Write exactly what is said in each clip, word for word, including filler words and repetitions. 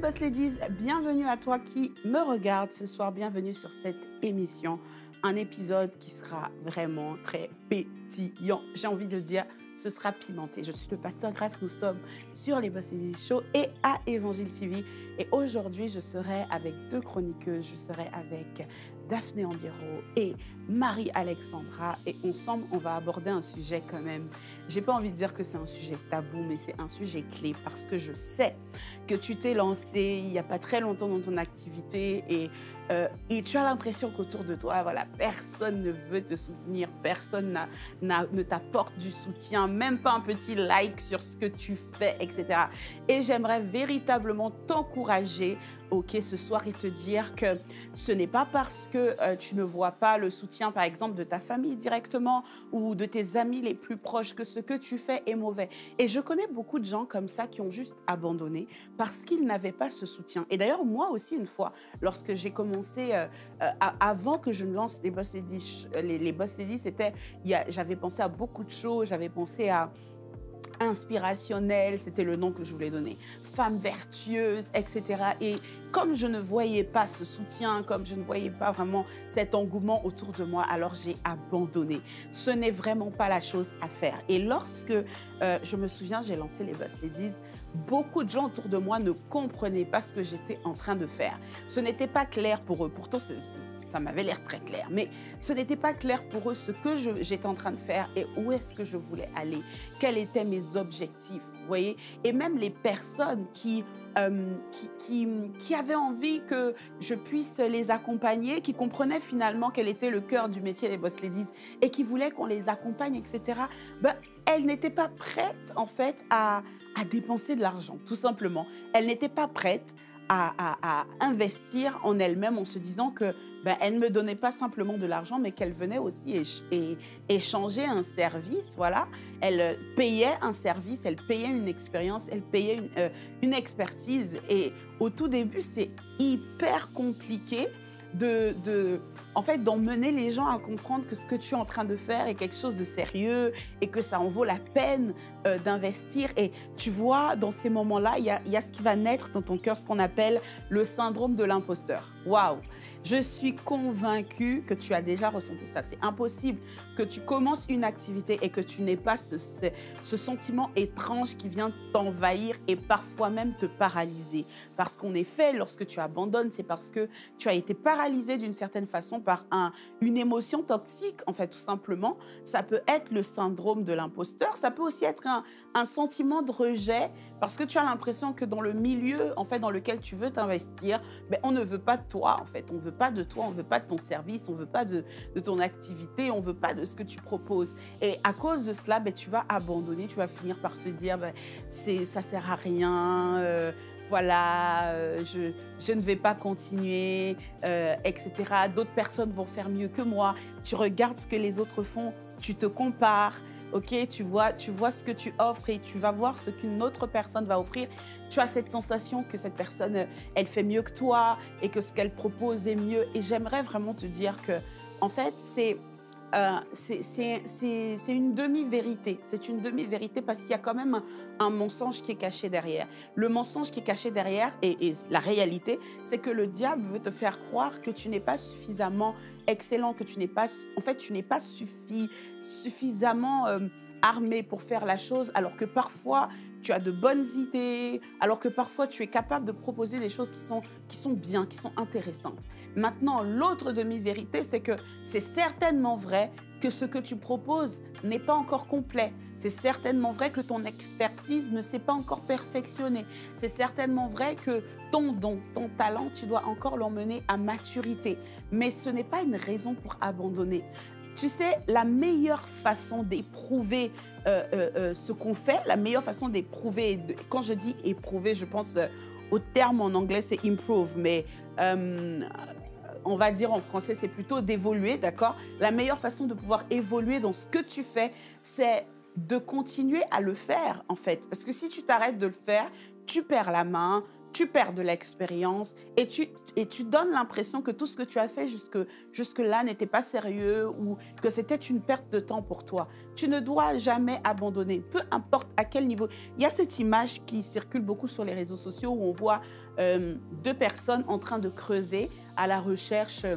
Boss Ladies, bienvenue à toi qui me regarde ce soir, bienvenue sur cette émission, un épisode qui sera vraiment très pétillant, j'ai envie de dire, ce sera pimenté. Je suis le pasteur Grace, nous sommes sur les Boss Ladies Show et à Évangile T V et aujourd'hui je serai avec deux chroniqueuses, je serai avec Daphné Ambiero et Marie-Alexandra et ensemble on va aborder un sujet quand même, j'ai pas envie de dire que c'est un sujet tabou mais c'est un sujet clé parce que je sais que tu t'es lancé il n'y a pas très longtemps dans ton activité et, euh, et tu as l'impression qu'autour de toi, voilà, personne ne veut te soutenir, personne n'a, n'a, ne t'apporte du soutien, même pas un petit like sur ce que tu fais, et cetera. Et j'aimerais véritablement t'encourager ok, ce soir et te dire que ce n'est pas parce que euh, tu ne vois pas le soutien, par exemple, de ta famille directement ou de tes amis les plus proches que ce que tu fais est mauvais. Et je connais beaucoup de gens comme ça qui ont juste abandonné parce qu'ils n'avaient pas ce soutien. Et d'ailleurs, moi aussi, une fois, lorsque j'ai commencé, euh, euh, avant que je ne lance les Boss Ladies, les, les Boss Ladies, c'était, j'avais pensé à beaucoup de choses, j'avais pensé à inspirationnelle, c'était le nom que je voulais donner, femme vertueuse, et cetera. Et comme je ne voyais pas ce soutien, comme je ne voyais pas vraiment cet engouement autour de moi, alors j'ai abandonné. Ce n'est vraiment pas la chose à faire. Et lorsque, euh, je me souviens, j'ai lancé les Boss Ladies, beaucoup de gens autour de moi ne comprenaient pas ce que j'étais en train de faire. Ce n'était pas clair pour eux. Pourtant, c'est... ça m'avait l'air très clair, mais ce n'était pas clair pour eux ce que je, j'étais en train de faire et où est-ce que je voulais aller, quels étaient mes objectifs, vous voyez. Et même les personnes qui, euh, qui, qui, qui avaient envie que je puisse les accompagner, qui comprenaient finalement quel était le cœur du métier des Boss Ladies et qui voulaient qu'on les accompagne, et cetera, ben, elles n'étaient pas prêtes, en fait, à, à dépenser de l'argent, tout simplement. Elles n'étaient pas prêtes À, à, à investir en elle-même en se disant que ben, elle ne me donnait pas simplement de l'argent, mais qu'elle venait aussi éch- et, échanger un service, voilà. Elle payait un service, elle payait une expérience, elle payait une, euh, une expertise. Et au tout début, c'est hyper compliqué de, de, en fait, d'emmener les gens à comprendre que ce que tu es en train de faire est quelque chose de sérieux et que ça en vaut la peine euh, d'investir. Et tu vois, dans ces moments-là, il y a, il y a ce qui va naître dans ton cœur, ce qu'on appelle le syndrome de l'imposteur. Waouh! Je suis convaincue que tu as déjà ressenti ça. C'est impossible que tu commences une activité et que tu n'aies pas ce, ce, ce sentiment étrange qui vient t'envahir et parfois même te paralyser. Parce qu'en effet, lorsque tu abandonnes, c'est parce que tu as été paralysé d'une certaine façon par un, une émotion toxique, en fait, tout simplement. Ça peut être le syndrome de l'imposteur, ça peut aussi être un, un sentiment de rejet parce que tu as l'impression que dans le milieu, en fait, dans lequel tu veux t'investir, ben, on ne veut pas de toi, en fait. On ne veut pas de toi, on ne veut pas de ton service, on ne veut pas de, de ton activité, on ne veut pas de ce que tu proposes. Et à cause de cela, ben, tu vas abandonner, tu vas finir par te dire, ben, c'est, ça ne sert à rien, euh, voilà, euh, je, je ne vais pas continuer, euh, et cetera. D'autres personnes vont faire mieux que moi. Tu regardes ce que les autres font, tu te compares. Ok, tu vois, tu vois ce que tu offres et tu vas voir ce qu'une autre personne va offrir. Tu as cette sensation que cette personne, elle fait mieux que toi et que ce qu'elle propose est mieux. Et j'aimerais vraiment te dire que, en fait, c'est euh, c'est, c'est, c'est, c'est une demi-vérité. C'est une demi-vérité parce qu'il y a quand même un, un mensonge qui est caché derrière. Le mensonge qui est caché derrière et, et la réalité, c'est que le diable veut te faire croire que tu n'es pas suffisamment excellent, que tu n'es pas, en fait, tu n'es pas suffi, suffisamment euh, armé pour faire la chose, alors que parfois tu as de bonnes idées, alors que parfois tu es capable de proposer des choses qui sont, qui sont bien, qui sont intéressantes. Maintenant, l'autre demi-vérité, c'est que c'est certainement vrai que ce que tu proposes n'est pas encore complet. C'est certainement vrai que ton expertise ne s'est pas encore perfectionnée. C'est certainement vrai que ton don, ton talent, tu dois encore l'emmener à maturité. Mais ce n'est pas une raison pour abandonner. Tu sais, la meilleure façon d'éprouver euh, euh, euh, ce qu'on fait, la meilleure façon d'éprouver, de, quand je dis éprouver, je pense euh, au terme en anglais, c'est improve, mais euh, on va dire en français, c'est plutôt d'évoluer, d'accord? La meilleure façon de pouvoir évoluer dans ce que tu fais, c'est de continuer à le faire, en fait. Parce que si tu t'arrêtes de le faire, tu perds la main, tu perds de l'expérience et tu, et tu donnes l'impression que tout ce que tu as fait jusque, jusque-là n'était pas sérieux ou que c'était une perte de temps pour toi. Tu ne dois jamais abandonner, peu importe à quel niveau. Il y a cette image qui circule beaucoup sur les réseaux sociaux où on voit euh, deux personnes en train de creuser à la recherche euh,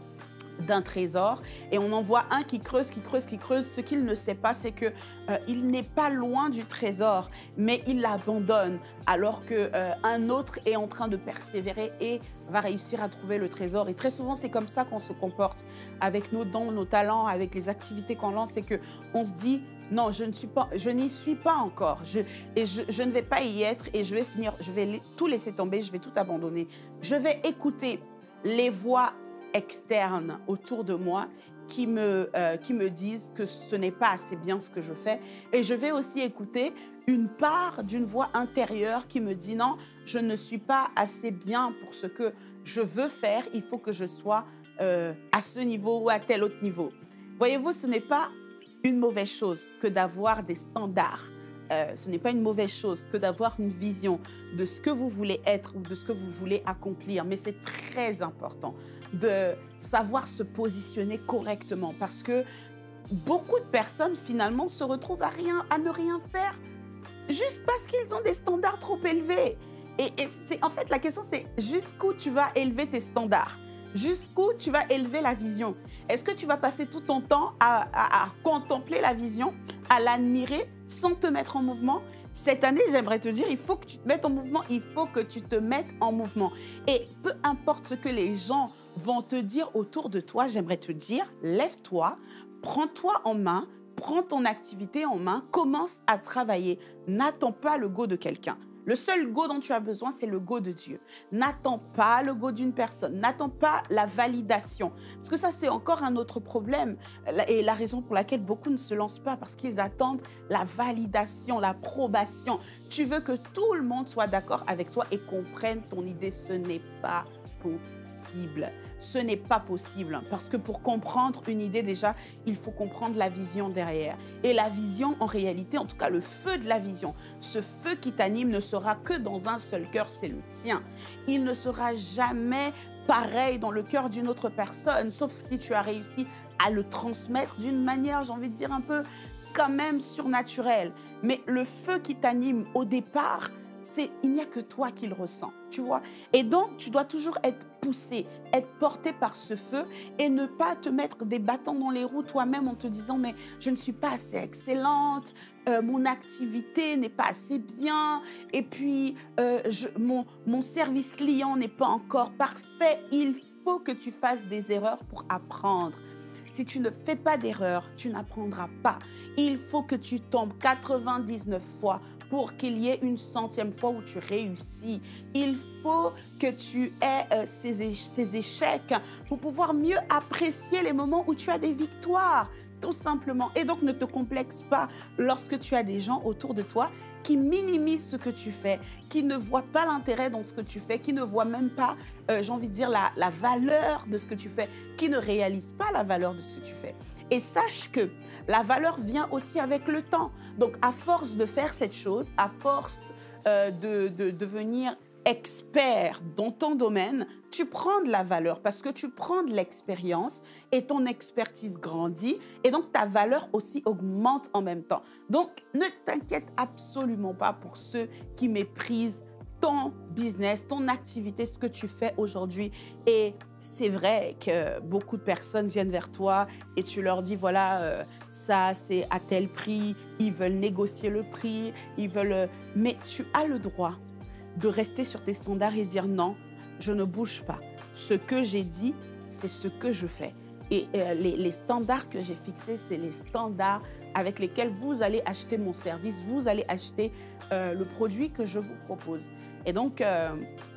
d'un trésor et on en voit un qui creuse, qui creuse, qui creuse. Ce qu'il ne sait pas, c'est que euh, il n'est pas loin du trésor, mais il l'abandonne alors que euh, un autre est en train de persévérer et va réussir à trouver le trésor. Et très souvent, c'est comme ça qu'on se comporte avec nos dons, nos talents, avec les activités qu'on lance, c'est que on se dit non, je ne suis pas, je n'y suis pas encore, je, et je, je ne vais pas y être et je vais finir, je vais tout laisser tomber, je vais tout abandonner. Je vais écouter les voix externes autour de moi qui me, euh, qui me disent que ce n'est pas assez bien ce que je fais. Et je vais aussi écouter une part d'une voix intérieure qui me dit non, je ne suis pas assez bien pour ce que je veux faire, il faut que je sois euh, à ce niveau ou à tel autre niveau. Voyez-vous, ce n'est pas une mauvaise chose que d'avoir des standards. Euh, ce n'est pas une mauvaise chose que d'avoir une vision de ce que vous voulez être ou de ce que vous voulez accomplir, mais c'est très important de savoir se positionner correctement parce que beaucoup de personnes finalement se retrouvent à, rien, à ne rien faire juste parce qu'ils ont des standards trop élevés. Et, et c'est, en fait, la question, c'est jusqu'où tu vas élever tes standards? Jusqu'où tu vas élever la vision? Est-ce que tu vas passer tout ton temps à, à, à contempler la vision, à l'admirer sans te mettre en mouvement? Cette année, j'aimerais te dire, il faut que tu te mettes en mouvement, il faut que tu te mettes en mouvement. Et peu importe ce que les gens vont te dire autour de toi, j'aimerais te dire, lève-toi, prends-toi en main, prends ton activité en main, commence à travailler. N'attends pas le go de quelqu'un. Le seul go dont tu as besoin, c'est le go de Dieu. N'attends pas le go d'une personne. N'attends pas la validation. Parce que ça, c'est encore un autre problème. Et la raison pour laquelle beaucoup ne se lancent pas, parce qu'ils attendent la validation, l'approbation. Tu veux que tout le monde soit d'accord avec toi et comprenne ton idée. Ce n'est pas possible. Ce n'est pas possible parce que pour comprendre une idée, déjà, il faut comprendre la vision derrière. Et la vision, en réalité, en tout cas le feu de la vision, ce feu qui t'anime ne sera que dans un seul cœur, c'est le tien. Il ne sera jamais pareil dans le cœur d'une autre personne, sauf si tu as réussi à le transmettre d'une manière, j'ai envie de dire, un peu quand même surnaturelle. Mais le feu qui t'anime au départ, c'est il n'y a que toi qui le ressens, tu vois. Et donc, tu dois toujours être poussé, être porté par ce feu et ne pas te mettre des bâtons dans les roues toi-même en te disant « mais je ne suis pas assez excellente, euh, mon activité n'est pas assez bien et puis euh, je, mon, mon service client n'est pas encore parfait ». Il faut que tu fasses des erreurs pour apprendre. Si tu ne fais pas d'erreurs, tu n'apprendras pas. Il faut que tu tombes quatre-vingt-dix-neuf fois pour qu'il y ait une centième fois où tu réussis. Il faut que tu aies euh, ces, ces échecs pour pouvoir mieux apprécier les moments où tu as des victoires, tout simplement. Et donc, ne te complexe pas lorsque tu as des gens autour de toi qui minimisent ce que tu fais, qui ne voient pas l'intérêt dans ce que tu fais, qui ne voient même pas, euh, j'ai envie de dire, la, la valeur de ce que tu fais, qui ne réalisent pas la valeur de ce que tu fais. Et sache que la valeur vient aussi avec le temps. Donc, à force de faire cette chose, à force euh, de, de devenir expert dans ton domaine, tu prends de la valeur parce que tu prends de l'expérience et ton expertise grandit et donc ta valeur aussi augmente en même temps. Donc, ne t'inquiète absolument pas pour ceux qui méprisent ton business, ton activité, ce que tu fais aujourd'hui. Et c'est vrai que beaucoup de personnes viennent vers toi et tu leur dis, voilà, euh, ça c'est à tel prix, ils veulent négocier le prix, ils veulent... Euh, mais tu as le droit de rester sur tes standards et dire non, je ne bouge pas. Ce que j'ai dit, c'est ce que je fais. Et euh, les, les standards que j'ai fixés, c'est les standards avec lesquels vous allez acheter mon service, vous allez acheter euh, le produit que je vous propose. Et donc, euh,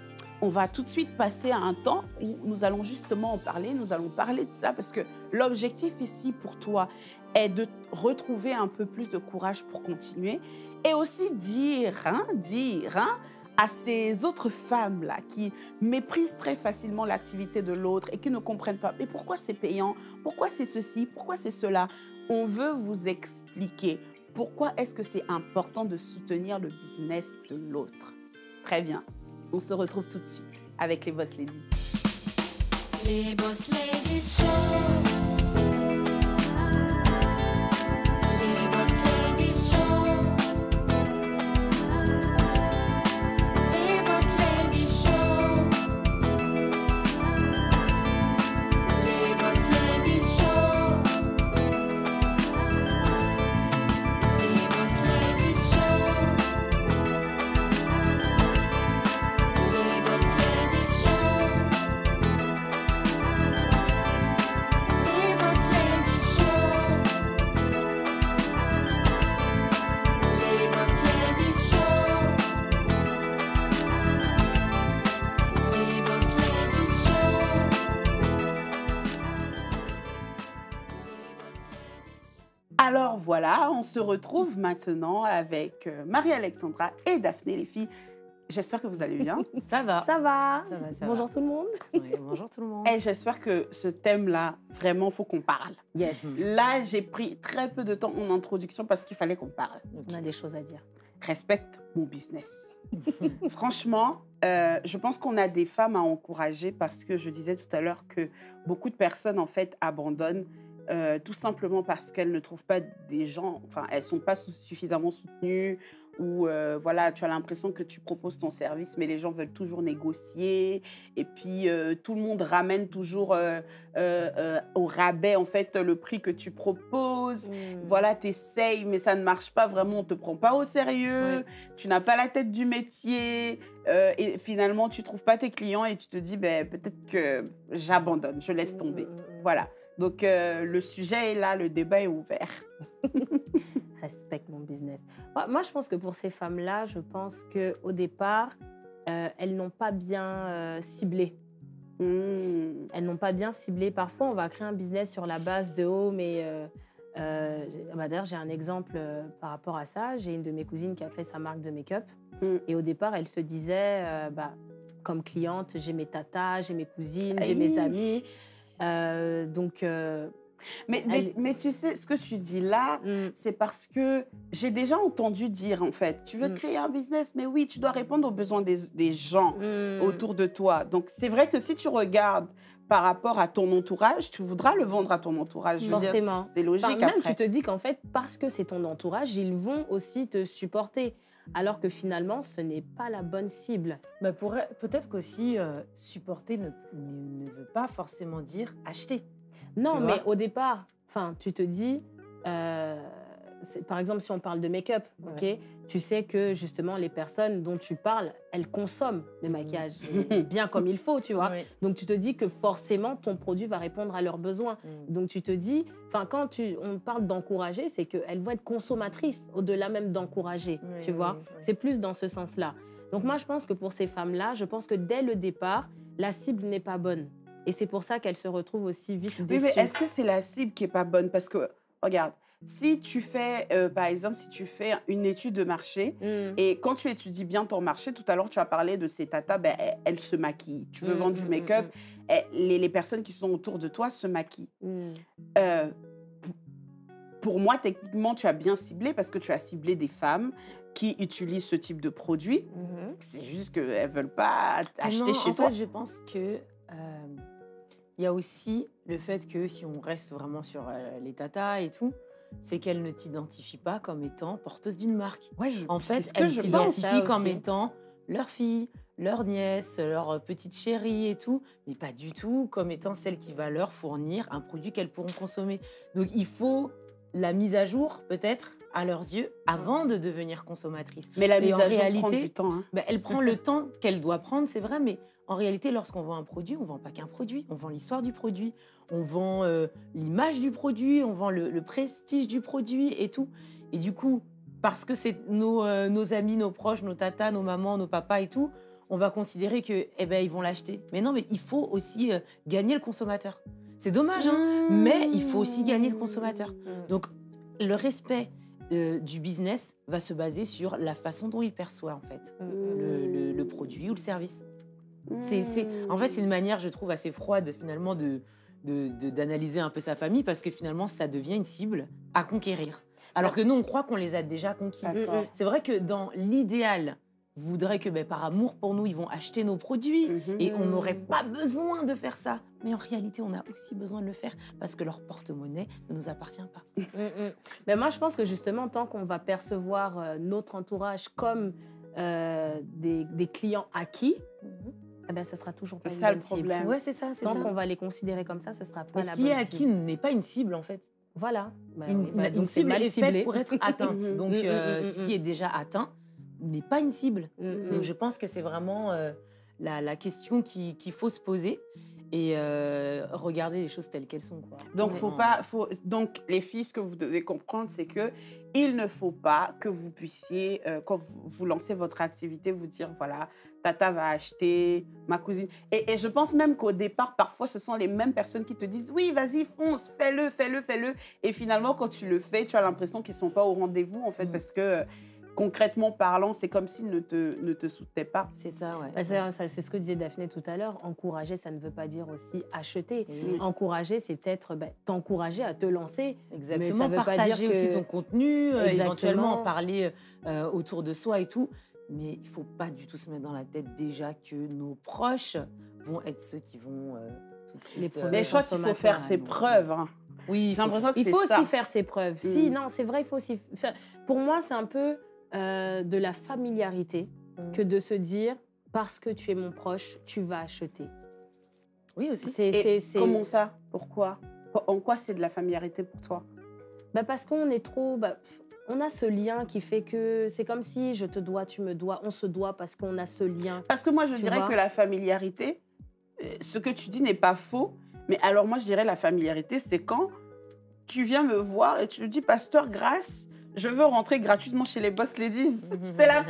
on va tout de suite passer à un temps où nous allons justement en parler, nous allons parler de ça parce que l'objectif ici pour toi est de retrouver un peu plus de courage pour continuer et aussi dire, hein, dire, hein, à ces autres femmes-là qui méprisent très facilement l'activité de l'autre et qui ne comprennent pas. Mais pourquoi c'est payant? Pourquoi c'est ceci? Pourquoi c'est cela? On veut vous expliquer pourquoi est-ce que c'est important de soutenir le business de l'autre. Très bien. On se retrouve tout de suite avec les Boss Ladies. Les Boss Ladies Show. Show. Alors voilà, on se retrouve maintenant avec euh, Marie-Alexandra et Daphné, les filles. J'espère que vous allez bien. Ça va. Ça va. Ça va, ça Bonjour va. tout le monde. Oui, bonjour tout le monde. Et j'espère que ce thème-là, vraiment, faut qu'on parle. Yes. Là, j'ai pris très peu de temps en introduction parce qu'il fallait qu'on parle. On a des choses à dire. Respecte mon business. Franchement, euh, je pense qu'on a des femmes à encourager parce que je disais tout à l'heure que beaucoup de personnes, en fait, abandonnent euh, tout simplement parce qu'elles ne trouvent pas des gens, enfin, elles ne sont pas sou- suffisamment soutenues ou, euh, voilà, tu as l'impression que tu proposes ton service, mais les gens veulent toujours négocier et puis euh, tout le monde ramène toujours euh, euh, euh, au rabais, en fait, le prix que tu proposes. Mm. Voilà, tu essayes, mais ça ne marche pas vraiment, on ne te prend pas au sérieux, Oui. tu n'as pas la tête du métier, euh, et finalement, tu ne trouves pas tes clients et tu te dis, ben, peut-être que j'abandonne, je laisse tomber. Mm. Voilà, donc euh, le sujet est là, le débat est ouvert. Respecte mon business. Moi, moi, je pense que pour ces femmes-là, je pense qu'au départ, euh, elles n'ont pas bien euh, ciblé. Mmh. Elles n'ont pas bien ciblé. Parfois, on va créer un business sur la base de oh, mais euh, euh, bah, d'ailleurs, j'ai un exemple euh, par rapport à ça. J'ai une de mes cousines qui a créé sa marque de make-up. Mm. Et au départ, elle se disait, euh, bah, comme cliente, j'ai mes tatas, j'ai mes cousines, j'ai Aïe. mes amis. Euh, donc, euh, Mais, mais, Elle- mais tu sais, ce que tu dis là, mm, c'est parce que j'ai déjà entendu dire, en fait, tu veux Mm. créer un business, mais oui, tu dois répondre aux besoins des, des gens mm, autour de toi. Donc, c'est vrai que si tu regardes par rapport à ton entourage, tu voudras le vendre à ton entourage. Je veux dire, Forcément. c'est logique Enfin, même après. tu te dis qu'en fait, parce que c'est ton entourage, ils vont aussi te supporter. Alors que finalement, ce n'est pas la bonne cible. Bah, pour- peut-être qu'aussi, euh, supporter ne, ne, ne veut pas forcément dire acheter. Non, Tu mais vois au départ, enfin, tu te dis, euh, c'est- par exemple, si on parle de make-up, ok, Ouais. tu sais que justement les personnes dont tu parles, elles consomment le maquillage et bien comme il faut, tu vois. Oui. Donc tu te dis que forcément ton produit va répondre à leurs besoins. Mm. Donc tu te dis, enfin quand tu, on parle d'encourager, c'est qu'elles vont être consommatrices au-delà même d'encourager, Oui, tu oui, vois. oui, oui. C'est plus dans ce sens-là. Donc moi je pense que pour ces femmes-là, je pense que dès le départ, la cible n'est pas bonne. Et c'est pour ça qu'elles se retrouvent aussi vite Oui, déçues. mais est-ce que c'est la cible qui est pas bonne? Parce que, regarde, si tu fais, euh, par exemple, si tu fais une étude de marché, Mm. et quand tu étudies bien ton marché, tout à l'heure, tu as parlé de ces tatas, ben, elles, elles se maquillent. Tu veux Mm, vendre du mm, make-up, eh, les, les personnes qui sont autour de toi se maquillent. Mm. Euh, p- pour moi, techniquement, tu as bien ciblé parce que tu as ciblé des femmes qui utilisent ce type de produit. Mhm. C'est juste qu'elles ne veulent pas acheter Non, chez en toi. fait, je pense que euh, il y a aussi le fait que si on reste vraiment sur euh, les tatas et tout, c'est qu'elles ne t'identifient pas comme étant porteuse d'une marque. Ouais, je- En c'est fait, ce que elles je pense. t'identifient Ça comme aussi. étant leur fille, leur nièce, leur euh, petite chérie et tout, mais pas du tout comme étant celle qui va leur fournir un produit qu'elles pourront consommer. Donc il faut la mise à jour, peut-être, à leurs yeux, avant de devenir consommatrice. Mais la Et mise en à jour prend réalité- du temps. Hein. Ben, elle prend le temps qu'elle doit prendre, c'est vrai, mais en réalité, lorsqu'on vend un produit, on ne vend pas qu'un produit, on vend l'histoire du produit, on vend euh, l'image du produit, on vend le, le prestige du produit et tout. Et du coup, parce que c'est nos, euh, nos amis, nos proches, nos tatas, nos mamans, nos papas et tout, on va considérer que, eh ben, ils vont l'acheter. Mais non, mais il faut aussi euh, gagner le consommateur. C'est dommage, hein, mais il faut aussi gagner le consommateur. Donc, le respect euh, du business va se baser sur la façon dont il perçoit, en fait, le, le- le produit ou le service. C'est, c'est- en fait, c'est une manière, je trouve, assez froide, finalement, de, de- de- d'analyser un peu sa famille, parce que finalement, ça devient une cible à conquérir. Alors que nous, on croit qu'on les a déjà conquis. D'accord. C'est vrai que dans l'idéal, voudrait que ben, par amour pour nous, ils vont acheter nos produits Mhm. et on n'aurait pas besoin de faire ça. Mais en réalité, on a aussi besoin de le faire parce que leur porte-monnaie ne nous appartient pas. Mm, mm. Mais moi, je pense que justement, tant qu'on va percevoir euh, notre entourage comme euh, des, des clients acquis, eh ben, ce sera toujours pas C'est une ça le bonne cible. problème. Ouais, c'est ça, c'est Tant ça. qu'on va les considérer comme ça, ce sera pas Mais la ce qui bonne est acquis cible. n'est pas une cible, en fait. Voilà. Bah Une, oui, bah une- donc une c'est cible mal est ciblé. faite pour être atteinte. Mhm. Donc, Mhm, euh, mhm, ce mhm. qui est déjà atteint n'est pas une cible. Mm, mm. Donc, je pense que c'est vraiment euh, la, la question qui- qu'il faut se poser. et euh, regarder les choses telles qu'elles sont. Quoi. Donc, faut pas, faut, donc, les filles, ce que vous devez comprendre, c'est que il ne faut pas que vous puissiez, euh, quand vous, vous lancez votre activité, vous dire, voilà, Tata va acheter, ma cousine. Et, et je pense même qu'au départ, parfois, ce sont les mêmes personnes qui te disent, oui, vas-y, fonce, fais-le, fais-le, fais-le. Et finalement, quand tu le fais, tu as l'impression qu'ils ne sont pas au rendez-vous, en fait, Mm. parce que euh, concrètement parlant, c'est comme s'ils ne te, ne te soutenaient pas. C'est ça, ouais. Bah, c'est ça- c'est ce que disait Daphné tout à l'heure. Encourager, ça ne veut pas dire aussi acheter. Oui. Encourager, c'est peut-être bah, t'encourager à te lancer. Exactement, veut pas partager dire aussi que- ton contenu, euh, Exactement. éventuellement en parler euh, autour de soi et tout. Mais il ne faut pas du tout se mettre dans la tête déjà que nos proches vont être ceux qui vont euh, tout de suite... Les euh, premiers Mais je crois qu'il faut consommateurs, faire ses non. preuves. hein. Oui, il J'ai faut l'impression que Il c'est faut ça. aussi faire ses preuves. Si, Mm. non, c'est vrai, il faut aussi faire. Pour moi, c'est un peu euh, de la familiarité Mm. que de se dire parce que tu es mon proche, tu vas acheter. Oui, aussi. C'est, Et c'est, c'est- comment ça? Pourquoi? En quoi c'est de la familiarité pour toi? Bah, parce qu'on est trop. Bah, pff, on a ce lien qui fait que c'est comme si je te dois, tu me dois, on se doit parce qu'on a ce lien. Parce que moi, je Tu dirais vois? que la familiarité, euh, ce que tu dis n'est pas faux, mais alors moi, je dirais la familiarité, c'est quand tu viens me voir et tu me dis, Pasteur Grâce, je veux rentrer gratuitement chez les Boss Ladies. C'est la...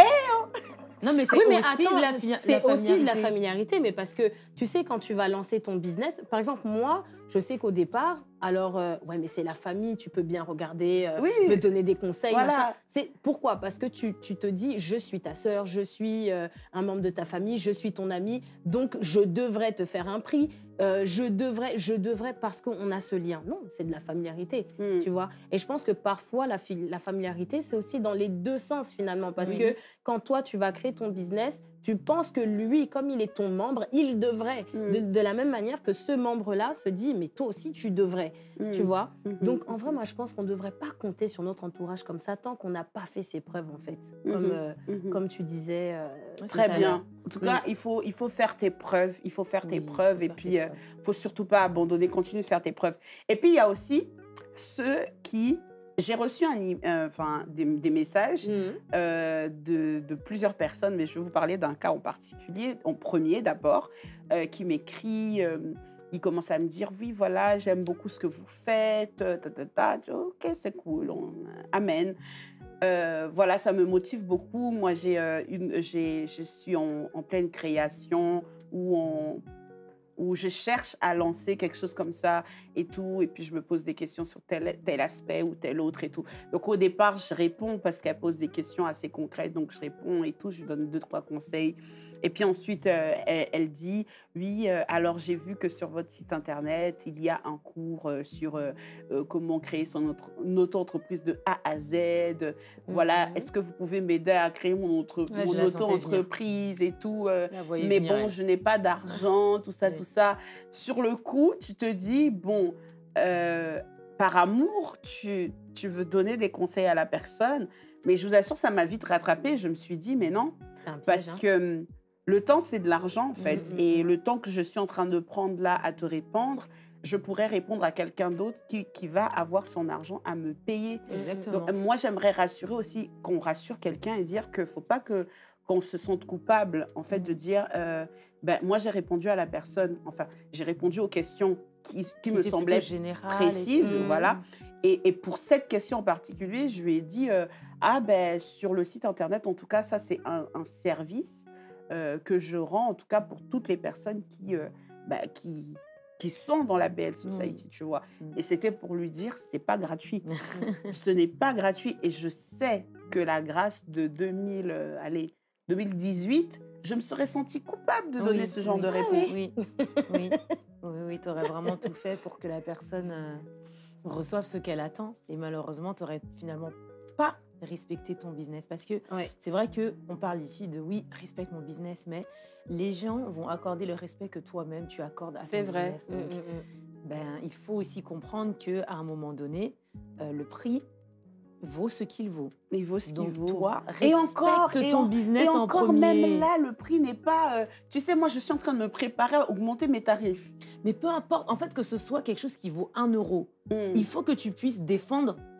Non, mais c'est Oui, mais aussi attends, de la, fi- c'est la aussi de la familiarité. familiarité, mais parce que tu sais, quand tu vas lancer ton business, par exemple, moi, je sais qu'au départ, alors, euh, ouais, mais c'est la famille, tu peux bien regarder, euh, Oui. me donner des conseils, Voilà. machin. C'est pourquoi? Parce que tu, tu te dis, je suis ta sœur, je suis euh, un membre de ta famille, je suis ton ami, donc je devrais te faire un prix, euh, je devrais, je devrais parce qu'on a ce lien. Non, c'est de la familiarité. Hmm. Tu vois. Et je pense que parfois, la, fi- la familiarité, c'est aussi dans les deux sens finalement. Parce Oui. que quand toi, tu vas créer ton business, tu penses que lui, comme il est ton membre, il devrait. Mm. De, de la même manière que ce membre-là se dit, mais toi aussi, tu devrais. Hmm. Tu vois. Mhm. Donc, en vrai, moi, je pense qu'on ne devrait pas compter sur notre entourage comme ça tant qu'on n'a pas fait ses preuves, en fait. Comme, Mhm. euh, Mhm. comme tu disais. euh, Ouais, Très c'est ça. bien. En tout cas, Mm. il faut, il faut faire tes preuves. Il faut faire tes Oui, preuves. faut Et faire puis, tes il preuves. ne faut surtout pas abandonner. Continue de faire tes preuves. Et puis, il y a aussi ceux qui... J'ai reçu un, i- euh, enfin, des, des messages mhm. euh, de, de plusieurs personnes, mais je vais vous parler d'un cas en particulier, en premier d'abord, euh, qui m'écrit, euh, il commence à me dire, oui, voilà, j'aime beaucoup ce que vous faites, euh, ta, ta, ta. Je dis, ok, c'est cool, on- amen. Euh, voilà, ça me motive beaucoup. Moi, j'ai, euh, une, j'ai, je suis en, en pleine création où on où je cherche à lancer quelque chose comme ça et tout, et puis je me pose des questions sur tel, tel aspect ou tel autre et tout. Donc au départ, je réponds parce qu'elle pose des questions assez concrètes, donc je réponds et tout, je lui donne deux, trois conseils. Et puis ensuite, euh, elle, elle dit, oui, euh, alors j'ai vu que sur votre site internet, il y a un cours euh, sur euh, euh, comment créer son autre, une auto-entreprise de A à Z. Voilà, Mhm. est-ce que vous pouvez m'aider à créer mon, entre- Ouais, je mon la sentais venir. auto-entreprise et tout euh, La voyez mais venir, bon, elle. je n'ai pas d'argent, tout ça, Oui. tout ça. Sur le coup, tu te dis, bon, euh, par amour, tu, tu veux donner des conseils à la personne, mais je vous assure, ça m'a vite rattrapée. Je me suis dit, mais non, C'est un piège, parce hein. que hum, le temps, c'est de l'argent, en fait. Mhm, Et mhm. le temps que je suis en train de prendre là à te répondre, je pourrais répondre à quelqu'un d'autre qui, qui va avoir son argent à me payer. Exactement. Donc, euh, moi, j'aimerais rassurer aussi, qu'on rassure quelqu'un et dire qu'il ne faut pas que, qu'on se sente coupable, en fait, de dire, euh, ben, moi, j'ai répondu à la personne, enfin, j'ai répondu aux questions qui, qui me était semblaient plutôt générale et précises, tout. voilà. Et, et pour cette question en particulier, je lui ai dit, euh, ah ben, sur le site Internet, en tout cas, ça, c'est un, un service euh, que je rends, en tout cas, pour toutes les personnes qui... euh, ben, qui qui sont dans la B L Society, Oui. tu vois. Mm. Et c'était pour lui dire, c'est pas gratuit. Ce n'est pas gratuit. Et je sais que la grâce de deux mille, euh, allez, deux mille dix-huit, je me serais sentie coupable de donner Oui, ce genre oui. de Ah réponse. Oui, oui, oui, oui, tu aurais vraiment tout fait pour que la personne euh, reçoive ce qu'elle attend. Et malheureusement, tu n'aurais finalement pas respecté ton business. Parce que Ouais. c'est vrai qu'on parle ici de oui, respecte mon business, mais les gens vont accorder le respect que toi-même tu accordes à ton C'est vrai. business. Mm, Donc, mm, mm. ben, il faut aussi comprendre qu'à un moment donné, euh, le prix vaut ce qu'il vaut. Il vaut ce qu'il Donc vaut. toi, Et respecte encore, et ton en- business Et en encore, premier. même là, le prix n'est pas... euh, tu sais, moi, je suis en train de me préparer à augmenter mes tarifs. Mais peu importe, en fait, que ce soit quelque chose qui vaut un euro, Mm. il faut que tu puisses défendre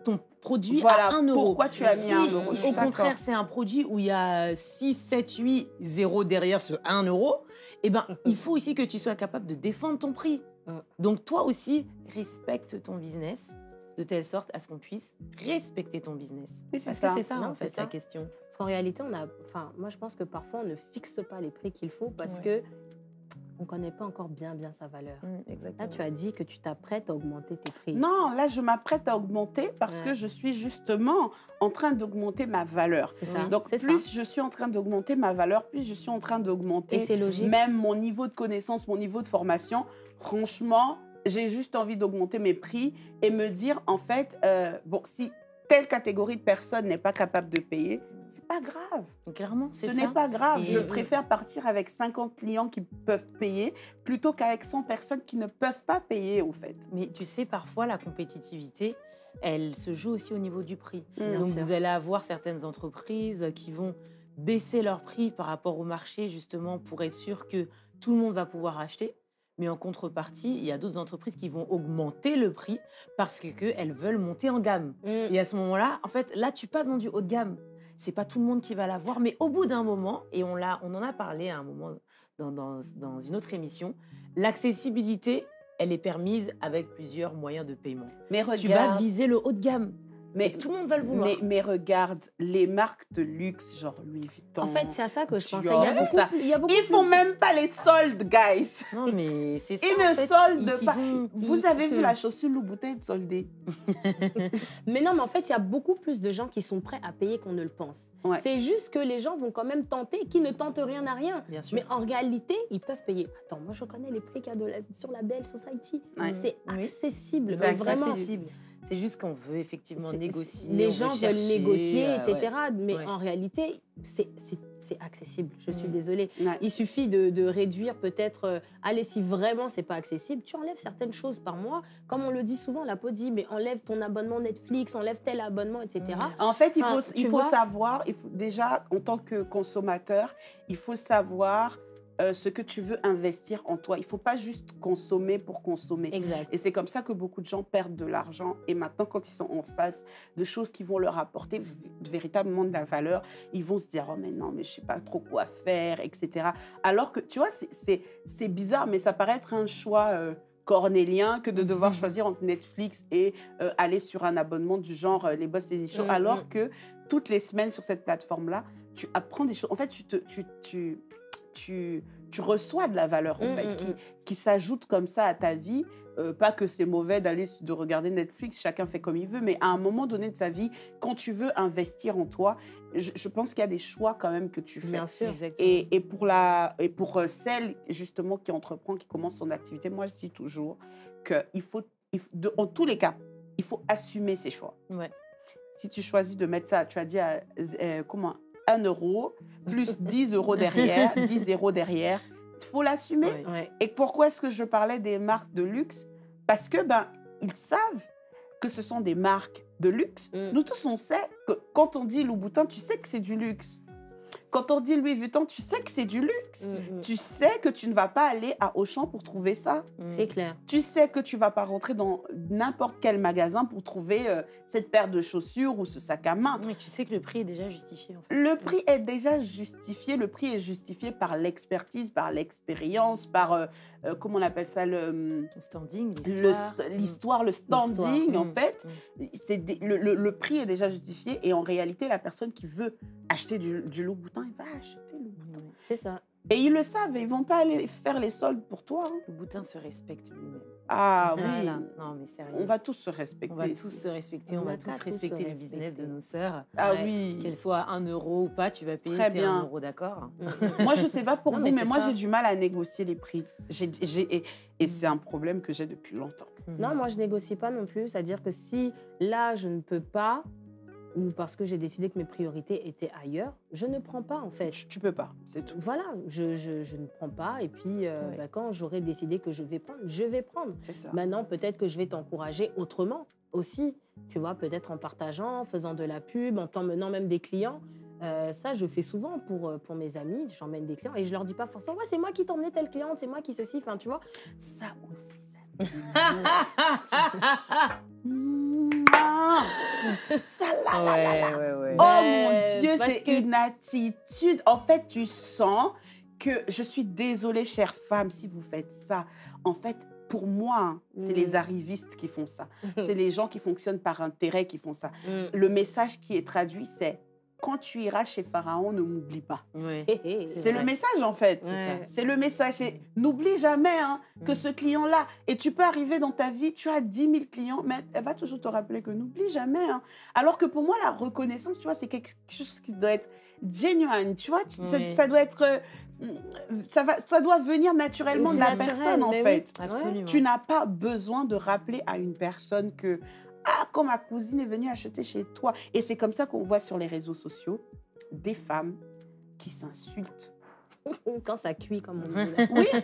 ton produit Voilà, à un euro. pourquoi tu as mis Si, un euro, je suis au d'accord. contraire, c'est un produit où il y a six, sept, huit zéros derrière ce un euro, eh ben, il faut aussi que tu sois capable de défendre ton prix. Mm. Donc, toi aussi, respecte ton business de telle sorte à ce qu'on puisse respecter ton business. Oui, c'est Parce ça. que c'est ça, Non, en c'est fait, ça. la question. Parce qu'en réalité, on a, enfin, moi, je pense que parfois, on ne fixe pas les prix qu'il faut parce Ouais. que on ne connaît pas encore bien, bien sa valeur. Là, exactement. tu as dit que tu t'apprêtes à augmenter tes prix. Non, là, je m'apprête à augmenter parce Ouais. que je suis justement en train d'augmenter ma valeur. C'est ça. Donc, c'est plus ça. je suis en train d'augmenter ma valeur, plus je suis en train Et d'augmenter c'est logique. même mon niveau de connaissance, mon niveau de formation. Franchement, j'ai juste envie d'augmenter mes prix et me dire, en fait, euh, bon, si telle catégorie de personnes n'est pas capable de payer, c'est pas grave. Clairement, c'est Ce ça. n'est pas grave. Et- Je préfère partir avec cinquante clients qui peuvent payer plutôt qu'avec cent personnes qui ne peuvent pas payer, en fait. Mais tu sais, parfois, la compétitivité, elle se joue aussi au niveau du prix. Bien Donc, sûr. vous allez avoir certaines entreprises qui vont baisser leur prix par rapport au marché, justement, pour être sûr que tout le monde va pouvoir acheter. Mais en contrepartie, il y a d'autres entreprises qui vont augmenter le prix parce que, que elles veulent monter en gamme. Mm. Et à ce moment-là, en fait, là, tu passes dans du haut de gamme. C'est pas tout le monde qui va l'avoir, mais au bout d'un moment, et on, l'a, on en a parlé à un moment dans, dans, dans une autre émission, l'accessibilité, elle est permise avec plusieurs moyens de paiement. Mais regarde, Tu vas viser le haut de gamme. mais, Et tout le monde va le vouloir. mais, mais regarde, les marques de luxe, genre Louis Vuitton. En fait, c'est à ça que je Tu pensais. vois, Il y a tout beaucoup, ça. plus- il y a beaucoup Ils font plus- même pas les soldes, guys. Non, mais c'est ça. Ils en ne fait. soldent Ils- ils pas. vont- Vous ils- avez vu Hmm. la chaussure Louboutin être soldée? Mais non, mais en fait, il y a beaucoup plus de gens qui sont prêts à payer qu'on ne le pense. Ouais. C'est juste que les gens vont quand même tenter, qui ne tentent rien à rien. Bien sûr. Mais en réalité, ils peuvent payer. Attends, moi, je connais les prix qu'il y a de la- sur la Belle Society. Ouais. C'est Oui. accessible, C'est mais vraiment. accessible. C'est juste qu'on veut effectivement C'est- négocier. Les on gens veut veulent chercher, négocier, euh, et cetera. ouais. Mais Ouais. en réalité, c'est c'est- c'est accessible. Je suis Mm. désolée. Ouais. Il suffit de, de réduire peut-être. euh, allez, si vraiment c'est pas accessible, tu enlèves certaines choses par mois. Comme on le dit souvent, la peau dit, mais enlève ton abonnement Netflix, enlève tel abonnement, et cetera. Mm. En fait, il Enfin, faut, tu il faut vois? savoir, il faut, déjà, en tant que consommateur, il faut savoir euh, ce que tu veux investir en toi. Il ne faut pas juste consommer pour consommer. Exact. Et c'est comme ça que beaucoup de gens perdent de l'argent. Et maintenant, quand ils sont en face de choses qui vont leur apporter v- véritablement de la valeur, ils vont se dire, oh mais non, mais je ne sais pas trop quoi faire, et cetera. Alors que, tu vois, c'est- c'est c'est bizarre, mais ça paraît être un choix euh, cornélien que de devoir Mhm. choisir entre Netflix et euh, aller sur un abonnement du genre euh, les Boss T V Show, Mhm. alors que toutes les semaines sur cette plateforme-là, tu apprends des choses. En fait, tu, te, tu, tu, tu, tu reçois de la valeur, en Mhm, fait, mhm. qui, qui s'ajoute comme ça à ta vie. Euh, pas que c'est mauvais d'aller de regarder Netflix, chacun fait comme il veut, mais à un moment donné de sa vie, quand tu veux investir en toi, je, je pense qu'il y a des choix quand même que tu fais. Bien sûr. Exactement. Et, et pour, la, et pour euh, celle justement qui entreprend, qui commence son activité, moi je dis toujours qu'il faut, il faut de- en tous les cas, il faut assumer ses choix. Ouais. Si tu choisis de mettre ça, tu as dit à, euh, comment, un euro, plus dix euros derrière, dix euros derrière, il faut l'assumer. Ouais. Ouais. Et pourquoi est-ce que je parlais des marques de luxe? Parce que ben, ils savent que ce sont des marques de luxe. Mm. Nous tous, on sait que quand on dit Louboutin, tu sais que c'est du luxe. Quand on dit Louis Vuitton, tu sais que c'est du luxe. Mm, mm. Tu sais que tu ne vas pas aller à Auchan pour trouver ça. Mm. C'est clair. Tu sais que tu ne vas pas rentrer dans n'importe quel magasin pour trouver euh, cette paire de chaussures ou ce sac à main. Mais tu sais que le prix est déjà justifié, en fait. Le prix est déjà justifié. Le prix est justifié par l'expertise, par l'expérience, par, euh, euh, comment on appelle ça, le, Le standing, le l'histoire. st- l'histoire, le standing, L'histoire. en Mm. fait. Mm. C'est des- le, le- le prix est déjà justifié. Et en réalité, la personne qui veut acheter du, du Louboutin, elle va acheter le Louboutin. Ouais. C'est ça. Et ils le savent, et ils vont pas aller faire les soldes pour toi. hein. Le boutin se respecte lui-même. Ah oui, Voilà. Non, mais sérieux. on va tous se respecter. On va tous se respecter, on, On va va tous tous se respecter le respecter. business de nos sœurs. Ah Ouais. oui. Qu'elle soit un euro ou pas, tu vas payer Très tes bien. un euro, d'accord? Mm, mm. Moi, je sais pas pour Non, vous, mais mais, c'est moi, ça. j'ai du mal à négocier les prix. J'ai, j'ai- et et c'est un problème que j'ai depuis longtemps. Non, moi, je négocie pas non plus. C'est-à-dire que si là, je ne peux pas, ou parce que j'ai décidé que mes priorités étaient ailleurs, je ne prends pas, en fait. Tu, tu peux pas, c'est tout. Voilà, je, je- je ne prends pas. Et puis, euh, Ouais. bah, quand j'aurai décidé que je vais prendre, je vais prendre. C'est ça. Maintenant, peut-être que je vais t'encourager autrement aussi. Tu vois, peut-être en partageant, en faisant de la pub, en t'emmenant même des clients. Euh, ça, je fais souvent pour, euh, pour mes amis. J'emmène des clients et je leur dis pas forcément, ouais, c'est moi qui t'emmenais telle cliente, c'est moi qui ceci. Enfin, tu vois. Ça aussi, ça. Ah, Mouah. Ah, ça là, là, là, là. Ouais, ouais, ouais. Oh Ouais, mon Dieu, parce c'est que- une attitude. En fait, tu sens que je suis désolée, chère femme, si vous faites ça. En fait, pour moi, hein, c'est Mm. les arrivistes qui font ça. C'est les gens qui fonctionnent par intérêt qui font ça. Mm. Le message qui est traduit, c'est quand tu iras chez Pharaon, ne m'oublie pas. Ouais. Hé, hé, C'est C'est vrai. le message en fait. Ouais. C'est le message. C'est n'oublie jamais hein, que Mm. ce client-là, et tu peux arriver dans ta vie, tu as dix mille clients, mais elle va toujours te rappeler que n'oublie jamais. hein. Alors que pour moi, la reconnaissance, tu vois, c'est quelque chose qui doit être genuine. Tu vois, ça, Oui. ça doit être. euh, Ça, va, ça doit venir naturellement C'est de la naturel, personne en mais oui. fait. Absolument. Tu n'as pas besoin de rappeler à une personne que ah, quand ma cousine est venue acheter chez toi. Et c'est comme ça qu'on voit sur les réseaux sociaux des femmes qui s'insultent. Quand ça cuit, comme on dit. là. Oui,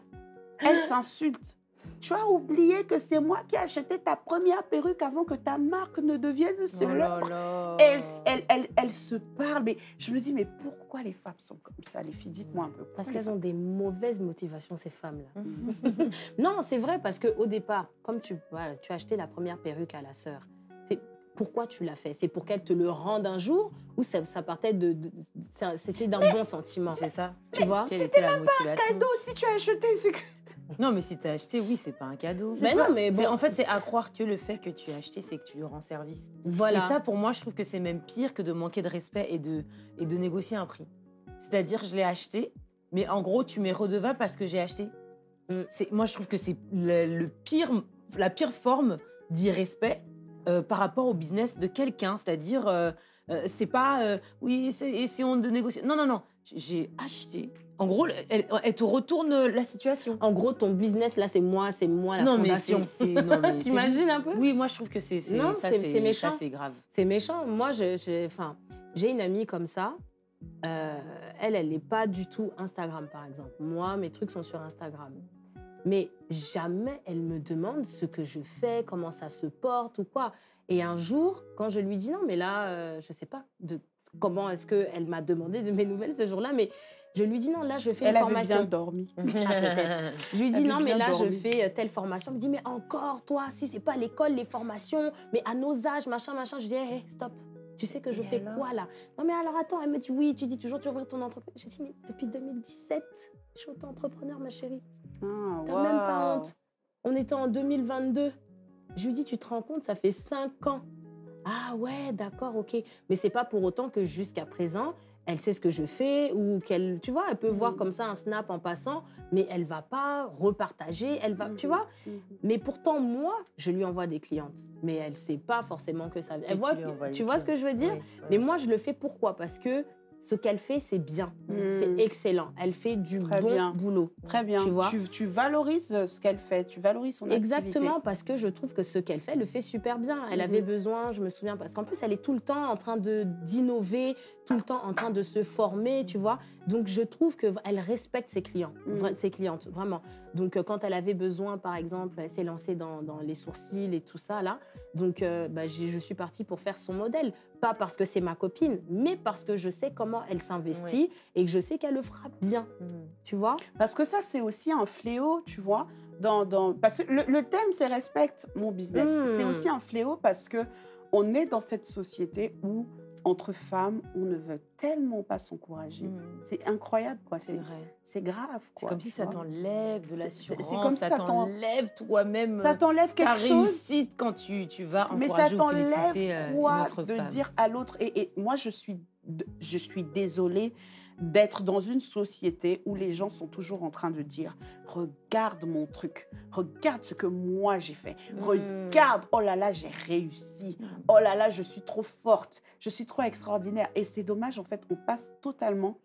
elles s'insultent. Tu as oublié que c'est moi qui ai acheté ta première perruque avant que ta marque ne devienne Oh célèbre. là là. Elles, elles, elles, elles se parlent. Mais je me dis, mais pourquoi les femmes sont comme ça? Les filles, dites-moi un peu. Parce Pourquoi qu'elles les ont des mauvaises motivations, ces femmes-là. Mhm. Non, c'est vrai, parce qu'au départ, comme tu, voilà, tu as acheté la première perruque à la sœur, c'est pourquoi tu l'as fait? C'est pour qu'elle te le rende un jour ou ça, ça partait de... de- ça- c'était d'un bon sentiment, C'est ça. tu vois? Quelle était la motivation? cadeaux, si tu as acheté, c'est que... Non, mais si tu as acheté, oui, c'est pas un cadeau. Mais non, mais C'est- bon, En fait, c'est à croire que le fait que tu as acheté, c'est que tu lui rends service. voilà. Et ça, pour moi, je trouve que c'est même pire que de manquer de respect et de, et de négocier un prix. C'est-à-dire, je l'ai acheté, mais en gros, tu m'es redevable parce que j'ai acheté. Mm. C'est, moi, je trouve que c'est le, le pire, la pire forme d'irrespect euh, par rapport au business de quelqu'un. C'est-à-dire, euh, euh, c'est pas, euh, oui, c'est, essayons de négocier. Non, non, non, j'ai acheté. En gros, elle, elle te retourne la situation. En gros, ton business, là, c'est moi, c'est moi la non, mais fondation. c'est, c'est- non, mais c'est- T'imagines un peu? Oui, moi, je trouve que c'est, c'est, Non, ça, c'est- c'est, c'est méchant. ça, c'est grave. C'est méchant. Moi, je- je- enfin, j'ai une amie comme ça. Euh, elle, elle n'est pas du tout Instagram, par exemple. Moi, mes trucs sont sur Instagram. Mais jamais elle me demande ce que je fais, comment ça se porte ou quoi. Et un jour, quand je lui dis non, mais là, euh, je ne sais pas de, comment est-ce qu'elle m'a demandé de mes nouvelles ce jour-là, mais je lui dis non, là, je fais Elle une avait formation. bien dormi. Ah, peut-être. Je lui dis Elle non, avait mais bien là, je dormi. fais euh, telle formation. Elle me dit, mais encore, toi, si c'est pas à l'école, les formations, mais à nos âges, machin, machin. Je dis, hé, hé, stop. Tu sais que je Et fais alors quoi là? Non, mais alors attends, elle me dit, oui, tu dis toujours, tu vas ouvrir ton entreprise. Je dis, mais depuis deux mille dix-sept, je suis auto-entrepreneur, ma chérie. Ah, T'as même pas waouh. honte. On était en deux mille vingt-deux. Je lui dis, tu te rends compte, ça fait cinq ans. Ah ouais, d'accord, ok. Mais c'est pas pour autant que jusqu'à présent, elle sait ce que je fais ou qu'elle, tu vois, elle peut voir Mhm. comme ça un snap en passant, mais elle va pas repartager, elle va, tu Mhm. vois. Mhm. Mais pourtant, moi, je lui envoie des clientes, mais elle sait pas forcément que ça. Et Elle voit, tu lui envoies tu les vois ce que je veux dire? Ouais, Mais ouais. moi, je le fais pourquoi? Parce que ce qu'elle fait, c'est bien, Mhm. c'est excellent. Elle fait du Très bon bien. boulot. Très bien. Tu vois? tu, tu valorises ce qu'elle fait, tu valorises son activité. Exactement, parce que je trouve que ce qu'elle fait, elle le fait super bien. Elle avait Mhm. besoin, je me souviens, parce qu'en plus, elle est tout le temps en train de d'innover, tout le temps en train de se former, tu vois. Donc, je trouve qu'elle respecte ses clients, Mhm. vra- ses clientes, vraiment. Donc, euh, quand elle avait besoin, par exemple, elle s'est lancée dans, dans les sourcils et tout ça, là. Donc, euh, bah, j'ai- je suis partie pour faire son modèle. Pas parce que c'est ma copine, mais parce que je sais comment elle s'investit et que je sais qu'elle le fera bien, Mhm. tu vois. Parce que ça, c'est aussi un fléau, tu vois. Dans, dans... Parce que le, le thème, c'est respecte mon business. Mm. C'est aussi un fléau parce que on est dans cette société où, entre femmes, on ne veut tellement pas s'encourager. Mhm. C'est incroyable, quoi. C'est C'est vrai. c'est grave, C'est quoi. comme si tu ça vois. t'enlève de C'est- l'assurance, c'est- c'est comme si ça ça t'en- t'enlève toi-même Ça t'enlève ta quelque chose. réussite quand tu, tu vas Mais encourager ça ou t'enlève féliciter euh, une quoi autre de femme. dire à l'autre et, et moi, je suis, de- je suis désolée d'être dans une société où les gens sont toujours en train de dire « Regarde mon truc, regarde ce que moi j'ai fait, Mm. regarde, oh là là, j'ai réussi, oh là là, je suis trop forte, je suis trop extraordinaire. » Et c'est dommage, en fait, on passe totalement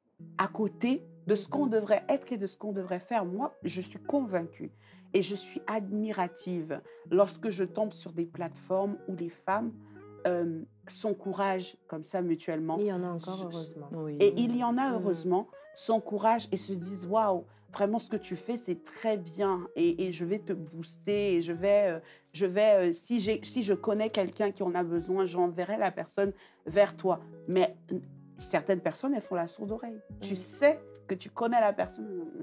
à côté de ce qu'on devrait être et de ce qu'on devrait faire. Moi, je suis convaincue et je suis admirative lorsque je tombe sur des plateformes où les femmes euh, s'encouragent comme ça mutuellement. Il y en a encore, Ce- heureusement. Oui. Et il y en a, Mm. heureusement, s'encouragent et se disent « Waouh, vraiment ce que tu fais, c'est très bien et, et je vais te booster et je vais, euh, je vais euh, si, j'ai, si je connais quelqu'un qui en a besoin, j'enverrai la personne vers toi. » Mais euh, certaines personnes, elles font la sourde oreille. Tu Mm. sais que tu connais la personne.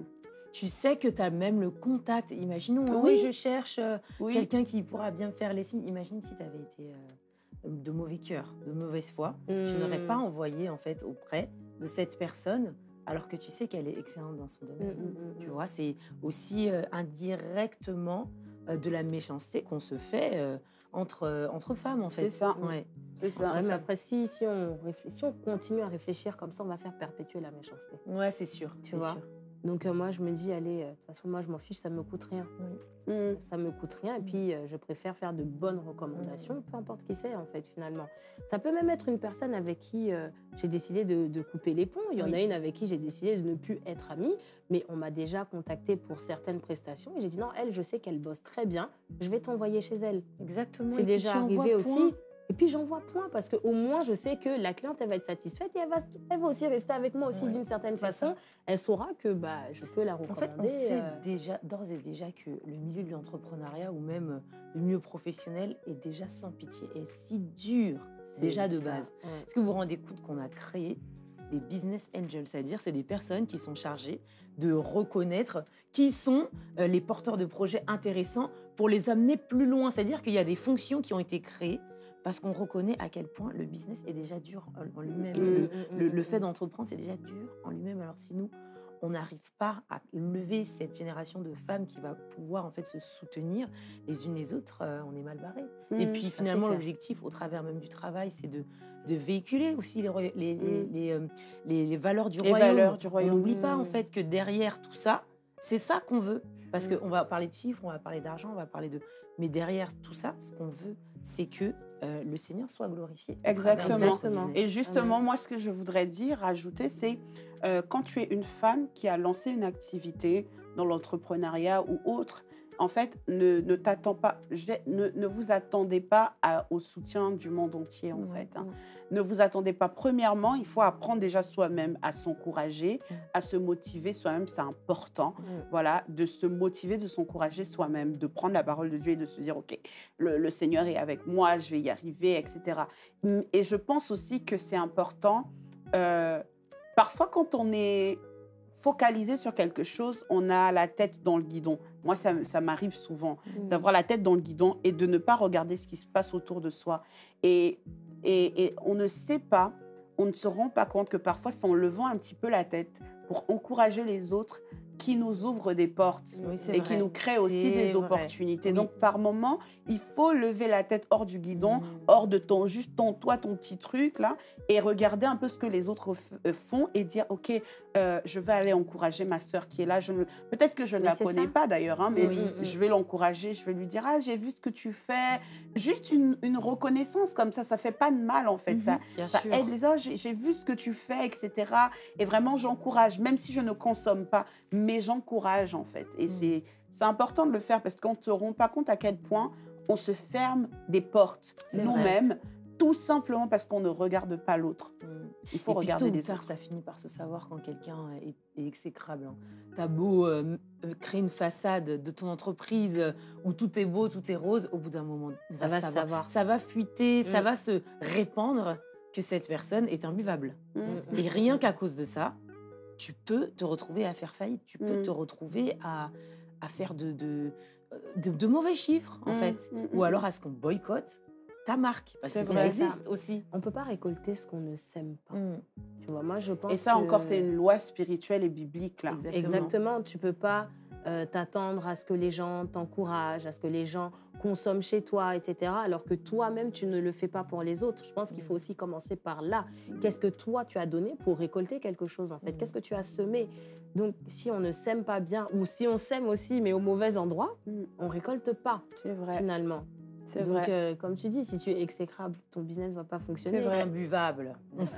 tu sais que tu as même le contact. Imaginons, oui, Oui. je cherche euh, Oui. quelqu'un qui pourra bien me faire les signes. Imagine si tu avais été euh, de mauvais cœur, de mauvaise foi. Tu n'aurais Mm. pas envoyé en fait auprès de cette personne alors que tu sais qu'elle est excellente dans son Mm, domaine. mm, mm, Tu mm. vois, c'est aussi euh, indirectement euh, de la méchanceté qu'on se fait euh, entre, euh, entre femmes, en fait. C'est ça. Ouais. C'est ça. Ouais, mais après, si, si, on réfléchit, si on continue à réfléchir comme ça, on va faire perpétuer la méchanceté. Ouais, c'est sûr, c'est vois. sûr. Donc euh, moi, je me dis, allez, euh, de toute façon, moi, je m'en fiche, ça me coûte rien. Mm. Ça me coûte rien. Et puis, euh, je préfère faire de bonnes recommandations, peu importe qui c'est, en fait, finalement. Ça peut même être une personne avec qui euh, j'ai décidé de, de couper les ponts. Il y en Oui. a une avec qui j'ai décidé de ne plus être amie, mais on m'a déjà contacté pour certaines prestations. Et j'ai dit, non, elle, je sais qu'elle bosse très bien, je vais t'envoyer chez elle. Exactement. C'est Et puis déjà tu envoies arrivé point. aussi. Et puis j'envoie point parce qu'au moins je sais que la cliente elle va être satisfaite et elle va, elle va aussi rester avec moi aussi Ouais, d'une certaine c'est façon. ça. Elle saura que bah, je peux la En recommander. fait, on sait euh, déjà, d'ores et déjà que le milieu de l'entrepreneuriat ou même euh, le milieu professionnel est déjà sans pitié et si dur, c'est déjà de ça. base. Ouais. Est-ce que vous vous rendez compte qu'on a créé des business angels, c'est-à-dire c'est des personnes qui sont chargées de reconnaître qui sont euh, les porteurs de projets intéressants pour les amener plus loin. C'est-à-dire qu'il y a des fonctions qui ont été créées parce qu'on reconnaît à quel point le business est déjà dur en en lui-même. Mm, Le, mm, le- mm, le mm. fait d'entreprendre, c'est déjà dur en lui-même. Alors si nous, on n'arrive pas à lever cette génération de femmes qui va pouvoir en fait se soutenir les unes les autres, euh, on est mal barré. Et Mm. puis c'est finalement, clair. l'objectif au travers même du travail, c'est de, de véhiculer aussi les, roya- les, les, Mm. les, euh, les- les valeurs du Les royaume. valeurs du On royaume. n'oublie pas en Mm. fait que derrière tout ça, c'est ça qu'on veut. Parce Mm. qu'on va parler de chiffres, on va parler d'argent, on va parler de... Mais derrière tout ça, ce qu'on veut, c'est que euh, le Seigneur soit glorifié. à travers Exactement. notre Exactement. business. Et justement, moi, ce que je voudrais dire, rajouter, c'est euh, quand tu es une femme qui a lancé une activité dans l'entrepreneuriat ou autre, en fait, ne, ne t'attends pas, je dis, ne, ne vous attendez pas à- au soutien du monde entier, en Ouais. fait. hein. Ne vous attendez pas. Premièrement, il faut apprendre déjà soi-même à s'encourager, Mm. à se motiver soi-même, c'est important. Mm. Voilà, de se motiver, de s'encourager soi-même, de prendre la parole de Dieu et de se dire, OK, le, le Seigneur est avec moi, je vais y arriver, et cetera. Mm, Et je pense aussi que c'est important, euh, parfois quand on est focalisé sur quelque chose, on a la tête dans le guidon. Moi, ça, m- ça m'arrive souvent Mm. d'avoir la tête dans le guidon et de ne pas regarder ce qui se passe autour de soi. Et, et, et on ne sait pas, on ne se rend pas compte que parfois, c'est en levant un petit peu la tête pour encourager les autres qui nous ouvrent des portes Oui, c'est et qui vrai. nous créent aussi C'est des vrai. opportunités. Oui. Donc, par moment, il faut lever la tête hors du guidon, Mm. hors de ton, juste ton, toi, ton petit truc là, et regarder un peu ce que les autres f- euh, font et dire, OK, euh, je vais aller encourager ma sœur qui est là. Je ne- Peut-être que je ne Mais la c'est connais ça. pas d'ailleurs, hein, mais Oui. Mm, mm, je vais l'encourager, je vais lui dire, ah, j'ai vu ce que tu fais. Juste une, une reconnaissance comme ça, ça fait pas de mal en fait. Mhm, Ça, bien ça sûr. aide les autres, j'ai j'ai vu ce que tu fais, et cetera. Et vraiment, j'encourage, même si je ne consomme pas, mais j'encourage en fait. Et Mm. c'est c'est important de le faire parce qu'on ne se rend pas compte à quel point on se ferme des portes C'est nous-mêmes, tout simplement parce qu'on ne regarde pas l'autre. Mm. Il faut Et puis, regarder tôt ou les tard, autres. ça finit par se savoir quand quelqu'un est, est exécrable. Hein. T'as beau euh, euh, créer une façade de ton entreprise euh, où tout est beau, tout est rose, au bout d'un moment, on Ça va se savoir. savoir. Ça va fuiter, ça Mm. va se répandre que cette personne est imbuvable. Mm. Mm, Et mm, rien mm. qu'à cause de ça, tu peux te retrouver à faire faillite, tu peux Mm. te retrouver à, à faire de, de, euh, de- de mauvais chiffres, en Mm, fait. mm, Ou mm. alors à ce qu'on boycotte ta marque, parce C'est que ça vrai. existe aussi. On peut pas récolter ce qu'on ne sème pas. Mm. Tu vois, moi, je pense Et ça que- encore, c'est une loi spirituelle et biblique là. Exactement. Exactement. Tu peux pas euh, t'attendre à ce que les gens t'encouragent, à ce que les gens consomment chez toi, et cetera. Alors que toi-même, tu ne le fais pas pour les autres. Je pense qu'il faut aussi commencer par là. Qu'est-ce que toi, tu as donné pour récolter quelque chose, en fait? Qu'est-ce que tu as semé? Donc, si on ne sème pas bien, ou si on sème aussi, mais au mauvais endroit, Mm. on récolte pas, C'est vrai, finalement. c'est Donc, vrai. euh, comme tu dis, si tu es exécrable, ton business ne va pas fonctionner. C'est vrai. Imbuvable.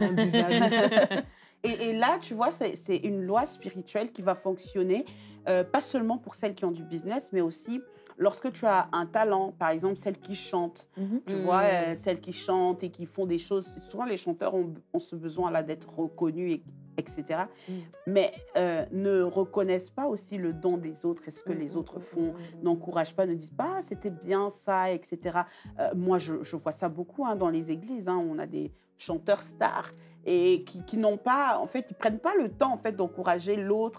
Imbuvable. Et, et là, tu vois, c'est c'est une loi spirituelle qui va fonctionner, euh, pas seulement pour celles qui ont du business, mais aussi lorsque tu as un talent, par exemple celles qui chantent, Mhm. tu Mm. vois, euh, celles qui chantent et qui font des choses. Souvent, les chanteurs ont, ont ce besoin là d'être reconnus, et, etc. Mm. Mais euh, ne reconnaissent pas aussi le don des autres et ce que Mm, les mm, autres mm, font. mm, mm. N'encouragent pas, ne disent pas ah, c'était bien ça, et cetera. Euh, moi, je, je vois ça beaucoup hein, dans les églises. Hein, on a des chanteurs stars et qui, qui n'ont pas, en fait, ils prennent pas le temps en fait d'encourager l'autre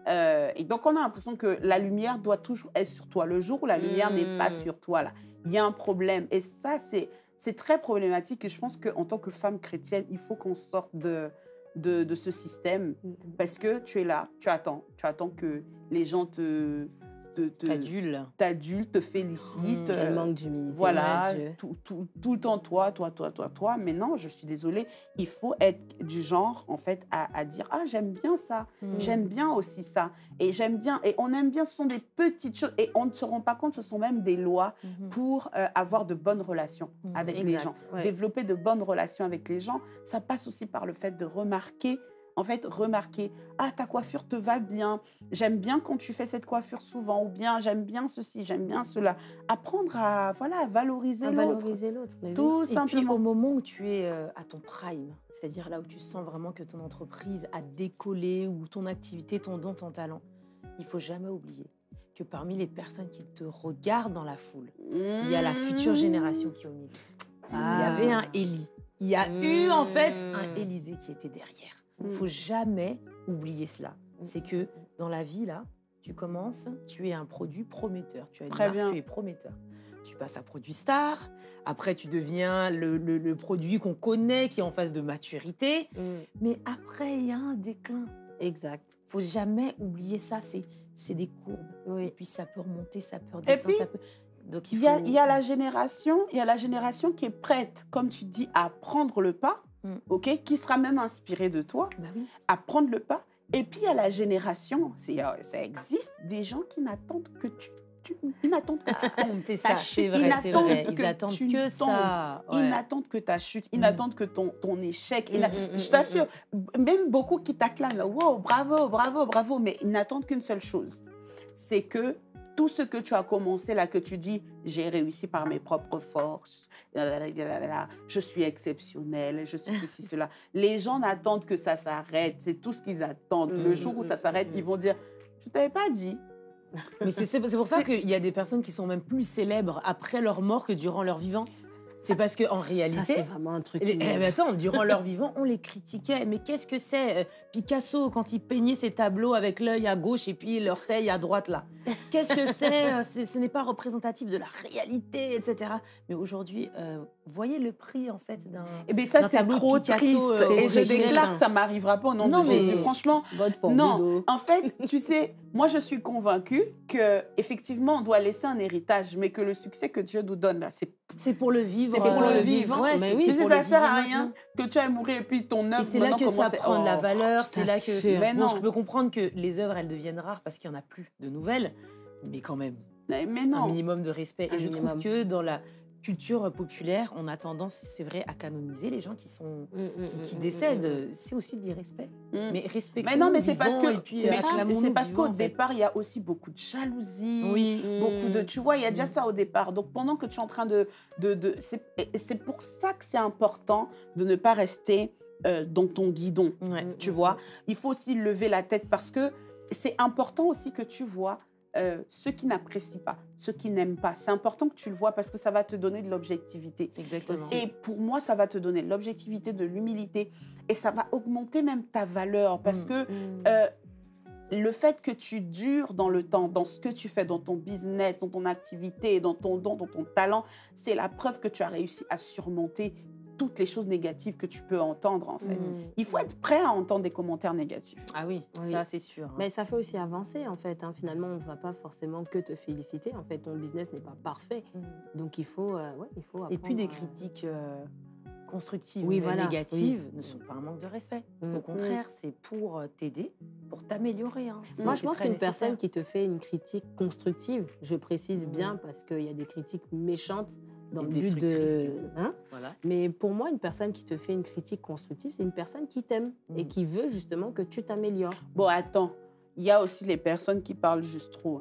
Euh, et donc, on a l'impression que la lumière doit toujours être sur toi. Le jour où la lumière Mm. n'est pas sur toi, là, il y a un problème. Et ça, c'est, c'est très problématique. Et je pense qu'en tant que femme chrétienne, il faut qu'on sorte de, de, de ce système. Parce que tu es là, tu attends. Tu attends que les gens te... te, te Adulte. t'adultes, te félicitent. Mm. Quel euh, manque d'humilité. Voilà, mon Dieu. tout, tout, tout le temps toi, toi, toi, toi, toi. Mais non, je suis désolée. Il faut être du genre, en fait, à, à dire « Ah, j'aime bien ça. Mm. J'aime bien aussi ça. Et j'aime bien. » Et on aime bien, ce sont des petites choses. Et on ne se rend pas compte, ce sont même des lois Mhm. pour euh, avoir de bonnes relations Mhm. avec les Exact, gens. ouais. Développer de bonnes relations avec les gens, ça passe aussi par le fait de remarquer. En fait, remarquer, ah, ta coiffure te va bien, j'aime bien quand tu fais cette coiffure souvent, ou bien j'aime bien ceci, j'aime bien cela. Apprendre à, voilà, à valoriser À l'autre, valoriser l'autre. mais oui. tout Et puis simplement. au moment où tu es euh, à ton prime, c'est-à-dire là où tu sens vraiment que ton entreprise a décollé ou ton activité, ton don, ton talent, il faut jamais oublier que parmi les personnes qui te regardent dans la foule, il y a la future génération qui est au milieu. Il y avait un Élie. Il y a eu en fait un Mm. Élisée qui était derrière. Il Mm. faut jamais oublier cela. C'est que dans la vie, là, tu commences, tu es un produit prometteur. Tu as une Très marque, bien. tu es prometteur. Tu passes à produit star. Après, tu deviens le, le- le produit qu'on connaît, qui est en phase de maturité. Mm. Mais après, il y a un déclin. Exact. Il faut jamais oublier ça. C'est c'est des courbes. Et Oui. puis, ça peut remonter, ça peut Et redescendre. puis, ça peut... Donc, il Il faut... y, a, il y a la génération, il y a la génération qui est prête, comme tu dis, à prendre le pas, Mm. ok, qui sera même inspirée de toi, Bah oui. à prendre le pas. Et puis il y a la génération, c'est, euh, ça existe, des gens qui n'attendent que tu, tu ils n'attendent que tu tombes. C'est Ta ça, chute, c'est vrai, ils c'est n'attendent vrai. Ils que attendent tu que tombes. ça. Ils Ouais. n'attendent que ta chute, ils Mm. n'attendent que ton, ton échec. Ils Mm, n'a- mm, mm, je mm, t'assure, même beaucoup qui t'acclament, là, wow, bravo, bravo, bravo, mais ils n'attendent qu'une seule chose, c'est que tout ce que tu as commencé là, que tu dis, j'ai réussi par mes propres forces, je suis exceptionnelle, je suis ceci, cela. Les gens n'attendent que ça s'arrête, c'est tout ce qu'ils attendent. Le Mm, jour où mm, ça mm, s'arrête, mm. ils vont dire, je t'avais pas dit. Mais c'est c'est- c'est pour ça C'est- qu'il y a des personnes qui sont même plus célèbres après leur mort que durant leur vivant. C'est parce qu'en Ça, réalité... c'est vraiment un truc Eh, qui eh, me- mais attends, durant leur vivant, on les critiquait. Mais qu'est-ce que c'est euh, Picasso, quand il peignait ses tableaux avec l'œil à gauche et puis l'orteil à droite, là. Qu'est-ce que c'est euh, c'est- Ce n'est pas représentatif de la réalité, et cetera. Mais aujourd'hui, euh, voyez le prix, en fait, d'un... Eh bien, ça, d'un c'est tableau de trop Picasso, triste. euh, Et je originel. déclare que ça m'arrivera pas au nom Non, de mais- Jésus. Franchement, Vote for non. Ludo. En fait, tu sais, moi, je suis convaincue que effectivement, on doit laisser un héritage, mais que le succès que Dieu nous donne, là, c'est C'est pour le vivre. C'est pour euh, le vivre. Ouais, Mais c'est oui, c'est Mais pour ça le sert à vivre rien maintenant. que tu ailles mourir et puis ton œuvre Et c'est là maintenant que ça commence à- prend de la Oh. valeur, je c'est là que... t'assure. Mais Bon, non. je peux comprendre que les œuvres, elles deviennent rares parce qu'il n'y en a plus de nouvelles, mais quand même, Mais un non. minimum de respect. Un Et je minimum. trouve que dans la culture populaire, on a tendance, c'est vrai, à canoniser les gens qui sont... Mm, mm, qui, qui mm, mm, décèdent. mm, mm. C'est aussi de l'irrespect. Mm. Mais respectons Mais non, mais c'est parce vivants que et puis c'est- euh, acclamons-nous c'est parce vivants, qu'au en fait. départ, il y a aussi beaucoup de jalousie. Oui. Beaucoup de, Mm. tu vois, il y a déjà Mm. ça au départ. Donc pendant que tu es en train de, de, de c'est et c'est pour ça que c'est important de ne pas rester euh, dans ton guidon. Ouais. Mm. Tu vois, il faut aussi lever la tête parce que c'est important aussi que tu vois euh, ceux qui n'apprécient pas, ceux qui n'aiment pas. C'est important que tu le vois parce que ça va te donner de l'objectivité. Exactement. Et pour moi, ça va te donner de l'objectivité, de l'humilité et ça va augmenter même ta valeur parce Mm. que Mm. euh, le fait que tu dures dans le temps, dans ce que tu fais, dans ton business, dans ton activité, dans ton don, dans ton talent, c'est la preuve que tu as réussi à surmonter toutes les choses négatives que tu peux entendre en fait. Mm. Il faut être prêt à entendre des commentaires négatifs. Ah oui, Oui. ça c'est sûr. hein. Mais ça fait aussi avancer en fait. hein. Finalement, on ne va pas forcément que te féliciter. En fait, ton business n'est pas parfait. Mm. Donc il faut, euh, ouais, il faut Et puis des apprendre à- critiques euh, constructives Oui, ou voilà, négatives oui. ne sont pas un manque de respect. Mm. Au contraire, c'est pour euh, t'aider, pour t'améliorer. hein. C'est- Moi, c'est je pense très qu'une nécessaire. personne qui te fait une critique constructive, je précise Mm. bien parce qu'il y a des critiques méchantes dans Et le but destructrices, de. du coup. Hein. Voilà. Mais pour moi, une personne qui te fait une critique constructive, c'est une personne qui t'aime et Mm. qui veut justement que tu t'améliores. Bon, attends, il y a aussi les personnes qui parlent juste trop.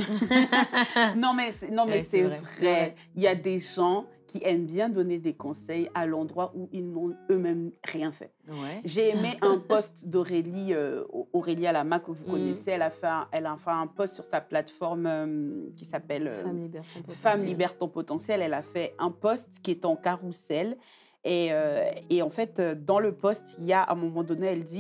hein. non, mais c'est, non, mais Ouais, c'est c'est vrai. vrai. Ouais. Il y a des gens qui aiment bien donner des conseils à l'endroit où ils n'ont eux-mêmes rien fait. Ouais. J'ai aimé un post d'Aurélie, euh, Aurélie Alama, que vous Mm. connaissez. Elle a, fait un, elle a fait un post sur sa plateforme euh, qui s'appelle euh, Femme libère ton Femme potentiel. libère ton potentiel. Elle a fait un post qui est en carrousel. Et, euh, et en fait, euh, dans le post, il y a à un moment donné, elle dit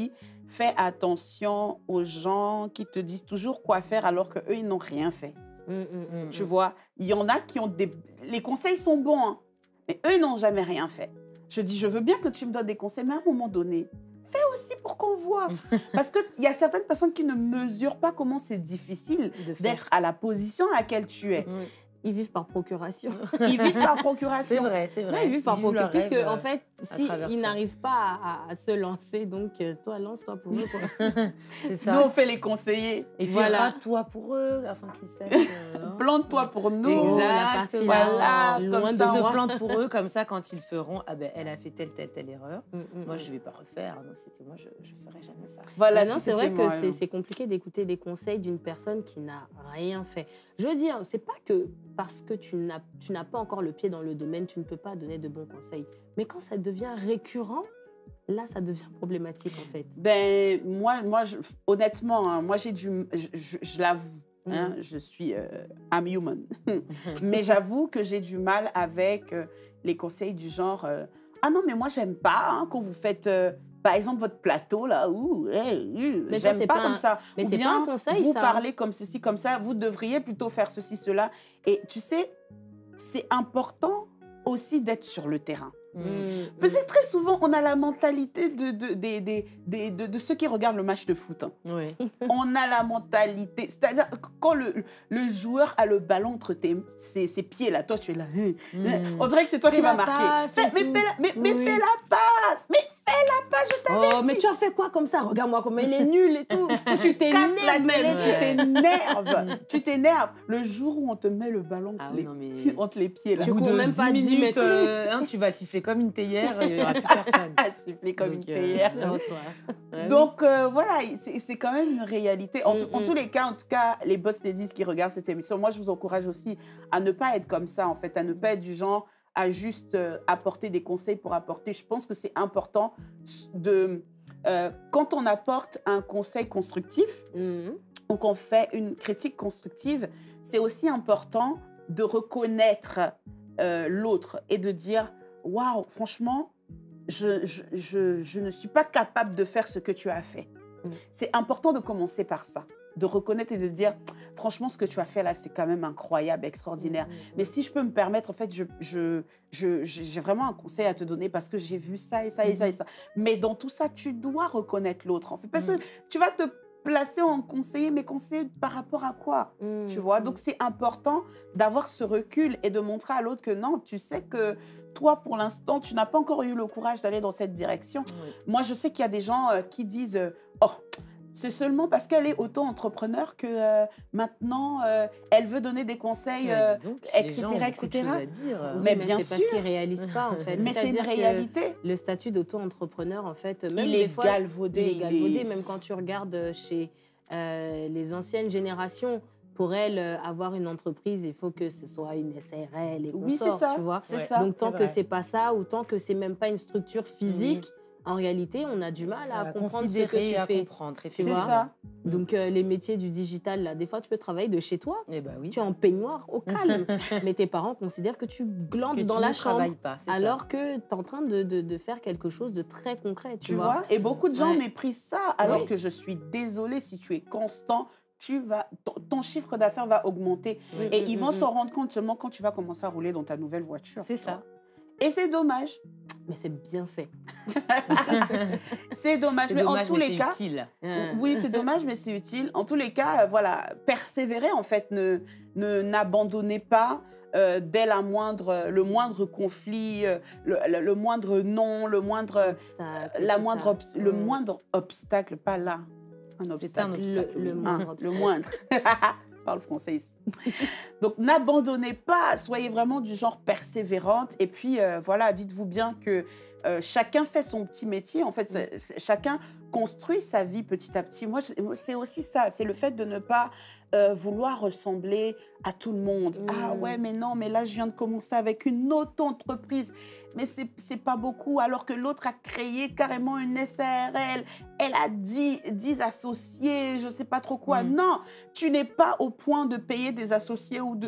fais attention aux gens qui te disent toujours quoi faire alors qu'eux, ils n'ont rien fait. Mm, mm, mm, Tu mm. vois, il y en a qui ont des... Les conseils sont bons, hein, mais eux, ils n'ont jamais rien fait. Je dis, je veux bien que tu me donnes des conseils, mais à un moment donné, fais aussi pour qu'on voit. Parce qu'il y a certaines personnes qui ne mesurent pas comment c'est difficile De faire. d'être à la position à laquelle tu es. Mm. Ils vivent par procuration. Ils vivent par C'est procuration. vrai, c'est Non, vrai. ils vivent par leur procuration. Puisque, rêve, en euh, fait, à si travers ils toi. n'arrivent pas à, à se lancer, donc euh, toi, lance-toi pour eux. Quoi. C'est Nous, ça. on fait les conseillers. Et puis, Voilà. rate-toi pour eux, afin qu'ils sachent. euh, hein. Plante-toi pour nous. Exact. La partie Voilà, là, comme loin ça, de Tu moi. te plantes pour eux, comme ça, quand ils feront, ah ben, elle a fait telle, telle, telle erreur. Mm, mm, Moi, mm. je ne vais pas refaire. Non, c'était moi, je ne ferai jamais ça. Voilà, Maintenant, si c'est vrai c'était que moi, c'est hein. c'est compliqué d'écouter les conseils d'une personne qui n'a rien fait. Je veux dire, c'est pas que parce que tu n'as tu n'as pas encore le pied dans le domaine, tu ne peux pas donner de bons conseils. Mais quand ça devient récurrent, là, ça devient problématique en fait. Ben, moi, moi je- honnêtement, hein, moi, j'ai du... Je, je- je l'avoue, hein, Mhm. je suis... Euh, I'm human. Mais j'avoue que j'ai du mal avec euh, les conseils du genre... euh, ah non, mais moi, j'aime pas hein, quand vous faites... euh, par exemple, votre plateau, là, ouh, eh, ouh, Mais ça, j'aime c'est pas, pas comme un- ça. mais Ou c'est bien, pas un conseil, vous ça. parlez comme ceci, comme ça, vous devriez plutôt faire ceci, cela. Et tu sais, c'est important aussi d'être sur le terrain. Mm, Mais mm. c'est très souvent, on a la mentalité de, de, des- des- des- de, de ceux qui regardent le match de foot. hein. Oui. On a la mentalité, c'est-à-dire que quand le, le joueur a le ballon entre tes, ses, ses pieds, là, toi, tu es là. hein, hein. Mm. On dirait que c'est toi Fais qui vas la marquer. passe Fais- et mais tout. fais la, mais, mais Oui. fais la passe. Mais fais la passe, je t'avais Oh, mais tu as fait quoi comme ça? Regarde-moi comment il est nul et tout. Tu casse la t'énerves télé, même. tu Ouais. t'énerves. tu t'énerves. Le jour où on te met le ballon Ah entre, oui, les, non, mais. entre les pieds, là. Tu Au bout cours de même pas dix dix minutes, mètres. euh, hein, tu vas siffler comme une théière, il n'y aura plus personne. à siffler comme Donc, une euh, théière. Oh, toi. Ouais. Donc euh, voilà, c'est c'est quand même une réalité. En, tout- en Mm, mm. tous les cas, en tout cas, les boss ladies qui regardent cette émission, moi je vous encourage aussi à ne pas être comme ça en fait, à ne pas être du genre à juste euh, apporter des conseils pour apporter. Je pense que c'est important de euh, quand on apporte un conseil constructif Mm. ou qu'on fait une critique constructive, c'est aussi important de reconnaître euh, l'autre et de dire waouh, franchement. Je, je, je, je ne suis pas capable de faire ce que tu as fait. Mm. C'est important de commencer par ça, de reconnaître et de dire, franchement, ce que tu as fait là, c'est quand même incroyable, extraordinaire. Mais si je peux me permettre, en fait, je, je, je, j'ai vraiment un conseil à te donner parce que j'ai vu ça et ça et ça et ça. Mais dans tout ça, tu dois reconnaître l'autre, en fait. Parce que tu vas te placer en conseiller, mais conseiller par rapport à quoi? Mm. Tu vois, donc c'est important d'avoir ce recul et de montrer à l'autre que non, tu sais que toi, pour l'instant, tu n'as pas encore eu le courage d'aller dans cette direction. Oui. Moi, je sais qu'il y a des gens euh, qui disent euh, oh, c'est seulement parce qu'elle est auto-entrepreneur que euh, maintenant, euh, elle veut donner des conseils. Mais euh, dis donc, et les cetera, gens ont beaucoup et de cetera. choses à dire. Oui, Mais bien c'est parce sûr. qu'ils réalisent pas en fait. mais c'est une C'est-à-dire que réalité. le statut d'auto-entrepreneur, en fait, même Il des est fois, galvaudé. il est il galvaudé. est- Même quand tu regardes chez euh, les anciennes générations, pour elles, euh, avoir une entreprise, il faut que ce soit une S A R L et Oui, c'est consorts, ça. tu vois. C'est Ouais. ça. Donc tant c'est que vrai. c'est pas ça, ou tant que c'est même pas une structure physique, en réalité, on a du mal à à comprendre ce que considérer, tu à fais. comprendre, c'est effectivement. ça. Donc euh, les métiers du digital, là, des fois, tu peux travailler de chez toi. Eh ben oui. Tu es en peignoir au calme, mais tes parents considèrent que tu glandes Que dans tu la ne chambre. travailles pas, c'est ça. Alors que tu es en train de, de- de faire quelque chose de très concret, tu, Tu vois, et beaucoup de gens Ouais. méprisent ça, alors Ouais. que je suis désolée, si tu es constant, tu vas, ton, ton chiffre d'affaires va augmenter. Oui. Et Mm, ils mm, vont mm. s'en rendre compte seulement quand tu vas commencer à rouler dans ta nouvelle voiture. C'est tu vois. ça. Et c'est dommage. Mais c'est bien fait. C'est dommage. C'est Mais dommage, en tous mais les c'est cas, utile. oui, c'est dommage, mais c'est utile. En tous les cas, euh, voilà, persévérer, en fait, ne, ne, n'abandonnez pas. euh, dès la moindre, le moindre conflit, euh, le, le- le moindre non, le moindre, Obstacle, la tout moindre ça. obs- le Mm. moindre obstacle, pas là, un C'est obstacle. un Le- obstacle. le oui. moindre Ah, obstacle. le moindre. Parle français ici. Donc, n'abandonnez pas, soyez vraiment du genre persévérante. Et puis, euh, voilà, dites-vous bien que euh, chacun fait son petit métier. En fait, c'est- c'est- chacun construit sa vie petit à petit. Moi, je- c'est aussi ça, c'est le fait de ne pas euh, vouloir ressembler à tout le monde. Mm. Ah ouais, mais non, mais là, je viens de commencer avec une auto-entreprise. Mais c'est c'est pas beaucoup, alors que l'autre a créé carrément une S A R L. Elle a dix, dix associés, je sais pas trop quoi. Mm. Non, tu n'es pas au point de payer des associés ou de...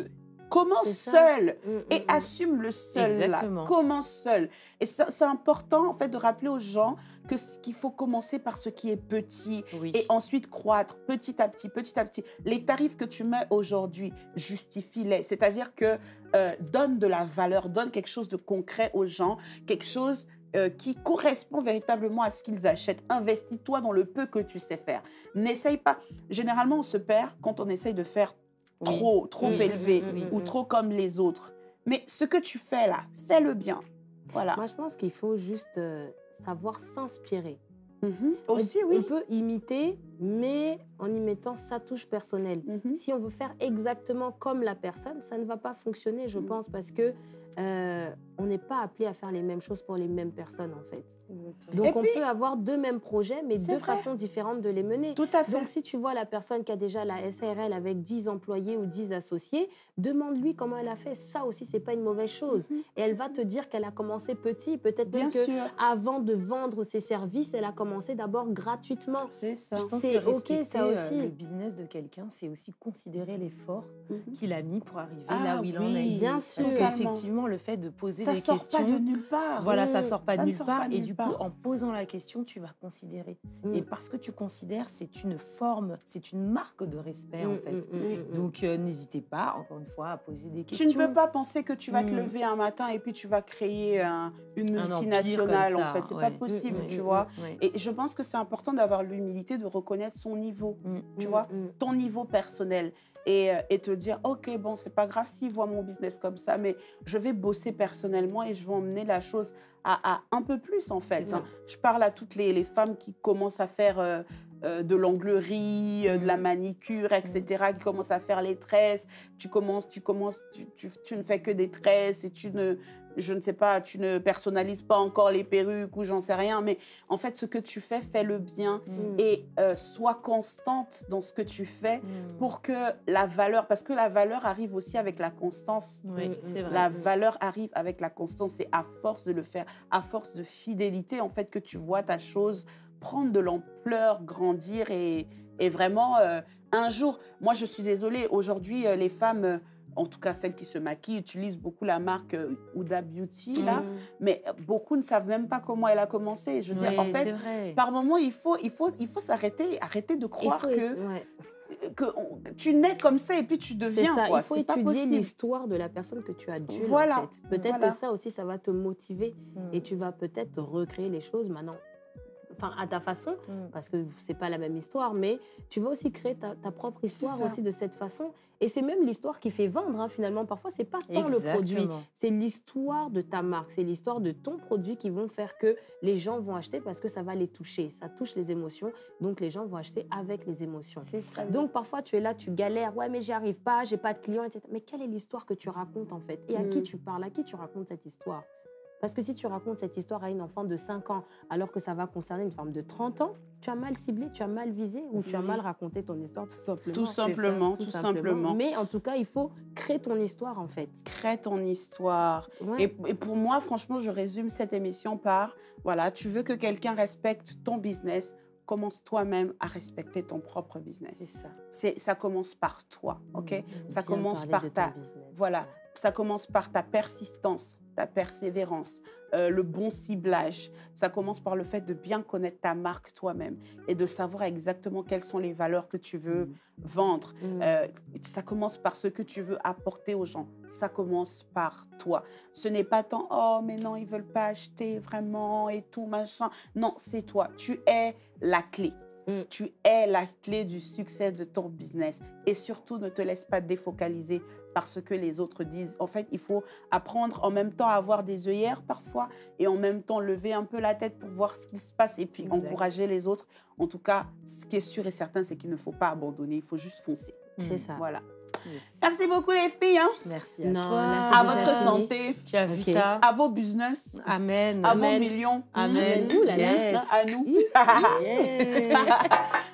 Commence C'est ça. seul Mm, mm, et mm. assume le seul. Là. Exactement. Commence seul. Et ça- c'est important en fait de rappeler aux gens que ce- qu'il faut commencer par ce qui est petit Oui. et ensuite croître petit à petit, petit à petit. Les tarifs que tu mets aujourd'hui, justifie-les. C'est-à-dire que euh, donne de la valeur, donne quelque chose de concret aux gens, quelque chose euh, qui correspond véritablement à ce qu'ils achètent. Investis-toi dans le peu que tu sais faire. N'essaye pas. Généralement, on se perd quand on essaye de faire Oui. trop, trop Oui, élevé oui, oui, ou oui. trop comme les autres. Mais ce que tu fais là, fais-le bien. Voilà. Moi, je pense qu'il faut juste euh, savoir s'inspirer. Mhm. Aussi, on, oui. On peut imiter, mais en y mettant sa touche personnelle. Mhm. Si on veut faire exactement comme la personne, ça ne va pas fonctionner, je Mhm. pense, parce que euh, on n'est pas appelé à faire les mêmes choses pour les mêmes personnes, en fait. Donc, Et on puis- peut avoir deux mêmes projets, mais C'est deux vrai. façons différentes de les mener. Tout à fait. Donc, si tu vois la personne qui a déjà la S A R L avec dix employés ou dix associés, demande-lui comment elle a fait. Ça aussi, c'est pas une mauvaise chose. Mhm. Et elle va te dire qu'elle a commencé petit. Peut-être Bien même que sûr. avant de vendre ses services, elle a commencé d'abord gratuitement. C'est ça. Je pense C'est que ok, respecter, ça euh, aussi. le business de quelqu'un, c'est aussi considérer l'effort Mhm. qu'il a mis pour arriver Ah là où il en est. oui, Bien Parce sûr. totalement. qu'effectivement, le fait de poser Ça des sort questions, pas de nulle part. voilà, ça Mm. sort pas Ça de ne nulle sort part. pas de Et nulle du part. coup, en posant la question, tu vas considérer. Mm. Et parce que tu considères, c'est une forme, c'est une marque de respect en Mm, fait. mm, mm, mm. Donc euh, n'hésitez pas, encore une fois, à poser des Tu questions. ne peux pas penser que tu vas te Mm. lever un matin et puis tu vas créer un- une Un empire multinationale, comme en ça, fait. C'est ouais. pas possible, Mm, mm, tu mm, vois. Ouais. Et je pense que c'est important d'avoir l'humilité de reconnaître son niveau, Mm. tu Mm, vois, mm. ton niveau personnel. Et, euh, et te dire, OK, bon, c'est pas grave s'ils voient mon business comme ça, mais je vais bosser personnellement et je vais emmener la chose à, à un peu plus, en fait. C'est ça. hein. Je parle à toutes les, les femmes qui commencent à faire euh, euh, de l'onglerie, euh, de la Mm. manicure, et cetera, qui commencent à faire les tresses. Tu commences, tu commences, tu, tu, tu ne fais que des tresses et tu ne, je ne sais pas, tu ne personnalises pas encore les perruques ou j'en sais rien. Mais en fait, ce que tu fais, fais-le bien Mm. et euh, sois constante dans ce que tu fais Mm. pour que la valeur, parce que la valeur arrive aussi avec la constance. Oui, Mm, c'est mm. vrai. La valeur arrive avec la constance. C'est à force de le faire, à force de fidélité, en fait, que tu vois ta chose prendre de l'ampleur, grandir et, et vraiment, euh, un jour, moi, je suis désolée, aujourd'hui, euh, les femmes, euh, en tout cas celles qui se maquillent, utilisent beaucoup la marque euh, Huda Beauty, là, Mm. mais beaucoup ne savent même pas comment elle a commencé. Je veux dire, Ouais, en c'est fait, vrai. par moment, il faut, il faut, il faut s'arrêter, arrêter de Il croire faut- que, ouais. que on- tu nais comme ça et puis tu C'est deviens. ça, quoi. il faut C'est pas étudier possible. l'histoire de la personne que tu adjules. Voilà, En fait. Peut-être voilà. que ça aussi, ça va te motiver Mm. et tu vas peut-être recréer les choses maintenant, enfin à ta façon, Mm. parce que c'est pas la même histoire, mais tu vas aussi créer ta, ta propre histoire ça. aussi de cette façon. Et c'est même l'histoire qui fait vendre, hein, finalement. Parfois, c'est pas tant le produit, Exactement. c'est l'histoire de ta marque, c'est l'histoire de ton produit qui vont faire que les gens vont acheter parce que ça va les toucher. Ça touche les émotions, donc les gens vont acheter avec les émotions. C'est ça. Donc parfois tu es là, tu galères, ouais mais j'y arrive pas, j'ai pas de clients, et cetera. Mais quelle est l'histoire que tu racontes en fait? Et à qui Mm. tu parles? À qui tu racontes cette histoire? Parce que si tu racontes cette histoire à une enfant de cinq ans, alors que ça va concerner une femme de trente ans, tu as mal ciblé, tu as mal visé ou tu as Oui. mal raconté ton histoire tout simplement. Tout c'est ça, simplement, tout simplement. Mais en tout cas, il faut créer ton histoire en fait. Crée ton histoire. Ouais. Et, et pour moi, franchement, je résume cette émission par, voilà, tu veux que quelqu'un respecte ton business, commence toi-même à respecter ton propre C'est business. ça. C'est, ça commence par toi, ok? Mm. Ça Bien commence parler par de ton ta, business. voilà, ça commence par ta persistance, ta persévérance, euh, le bon ciblage. Ça commence par le fait de bien connaître ta marque toi-même et de savoir exactement quelles sont les valeurs que tu veux Mm. vendre. Mm. Euh, ça commence par ce que tu veux apporter aux gens. Ça commence par toi. Ce n'est pas tant, oh, mais non, ils ne veulent pas acheter vraiment et tout, machin. Non, c'est toi. Tu es la clé. Mm. Tu es la clé du succès de ton business. Et surtout, ne te laisse pas défocaliser par ce que les autres disent. En fait, il faut apprendre en même temps à avoir des œillères parfois et en même temps lever un peu la tête pour voir ce qui se passe et puis Exact. encourager les autres. En tout cas, ce qui est sûr et certain, c'est qu'il ne faut pas abandonner. Il faut juste foncer. C'est Mm. ça. Voilà. Yes. Merci beaucoup les filles. hein. Merci à Non, toi. là, c'est À déjà votre fini. santé, Tu as vu Ok. ça? à vos business, Amen. à vos Amen. millions, Amen. Ouh là là. Yes. à nous. Yeah.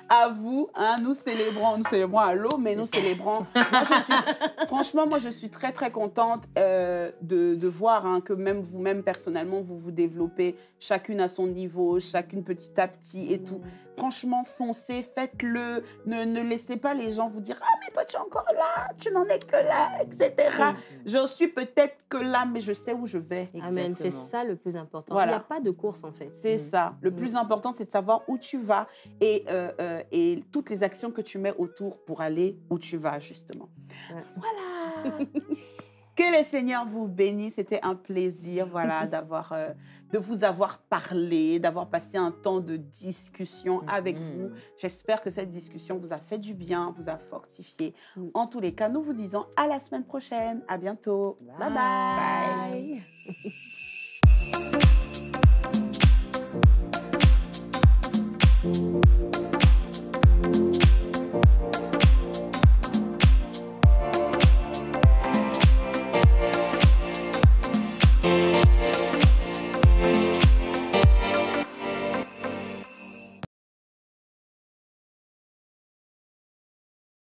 à vous. Hein, nous célébrons, nous célébrons à l'eau, mais nous célébrons. Moi, je suis, franchement, moi, je suis très, très contente euh, de, de voir hein, que même vous-même, personnellement, vous vous développez chacune à son niveau, chacune petit à petit et tout. Franchement, foncez, faites-le. Ne, ne laissez pas les gens vous dire « Ah, mais toi, tu es encore là, tu n'en es que là, et cetera » J'en suis peut-être que là, mais je sais où je vais. Amen, c'est Exactement. ça le plus important. Voilà. Il n'y a pas de course en fait. C'est ça. Le plus important, c'est de savoir où tu vas et, euh, euh, et toutes les actions que tu mets autour pour aller où tu vas, justement. Ouais. Voilà. Que le Seigneur vous bénisse. C'était un plaisir, voilà, d'avoir, euh, de vous avoir parlé, d'avoir passé un temps de discussion avec vous. J'espère que cette discussion vous a fait du bien, vous a fortifié. Mm. En tous les cas, nous vous disons à la semaine prochaine. À bientôt. Bye bye. Bye.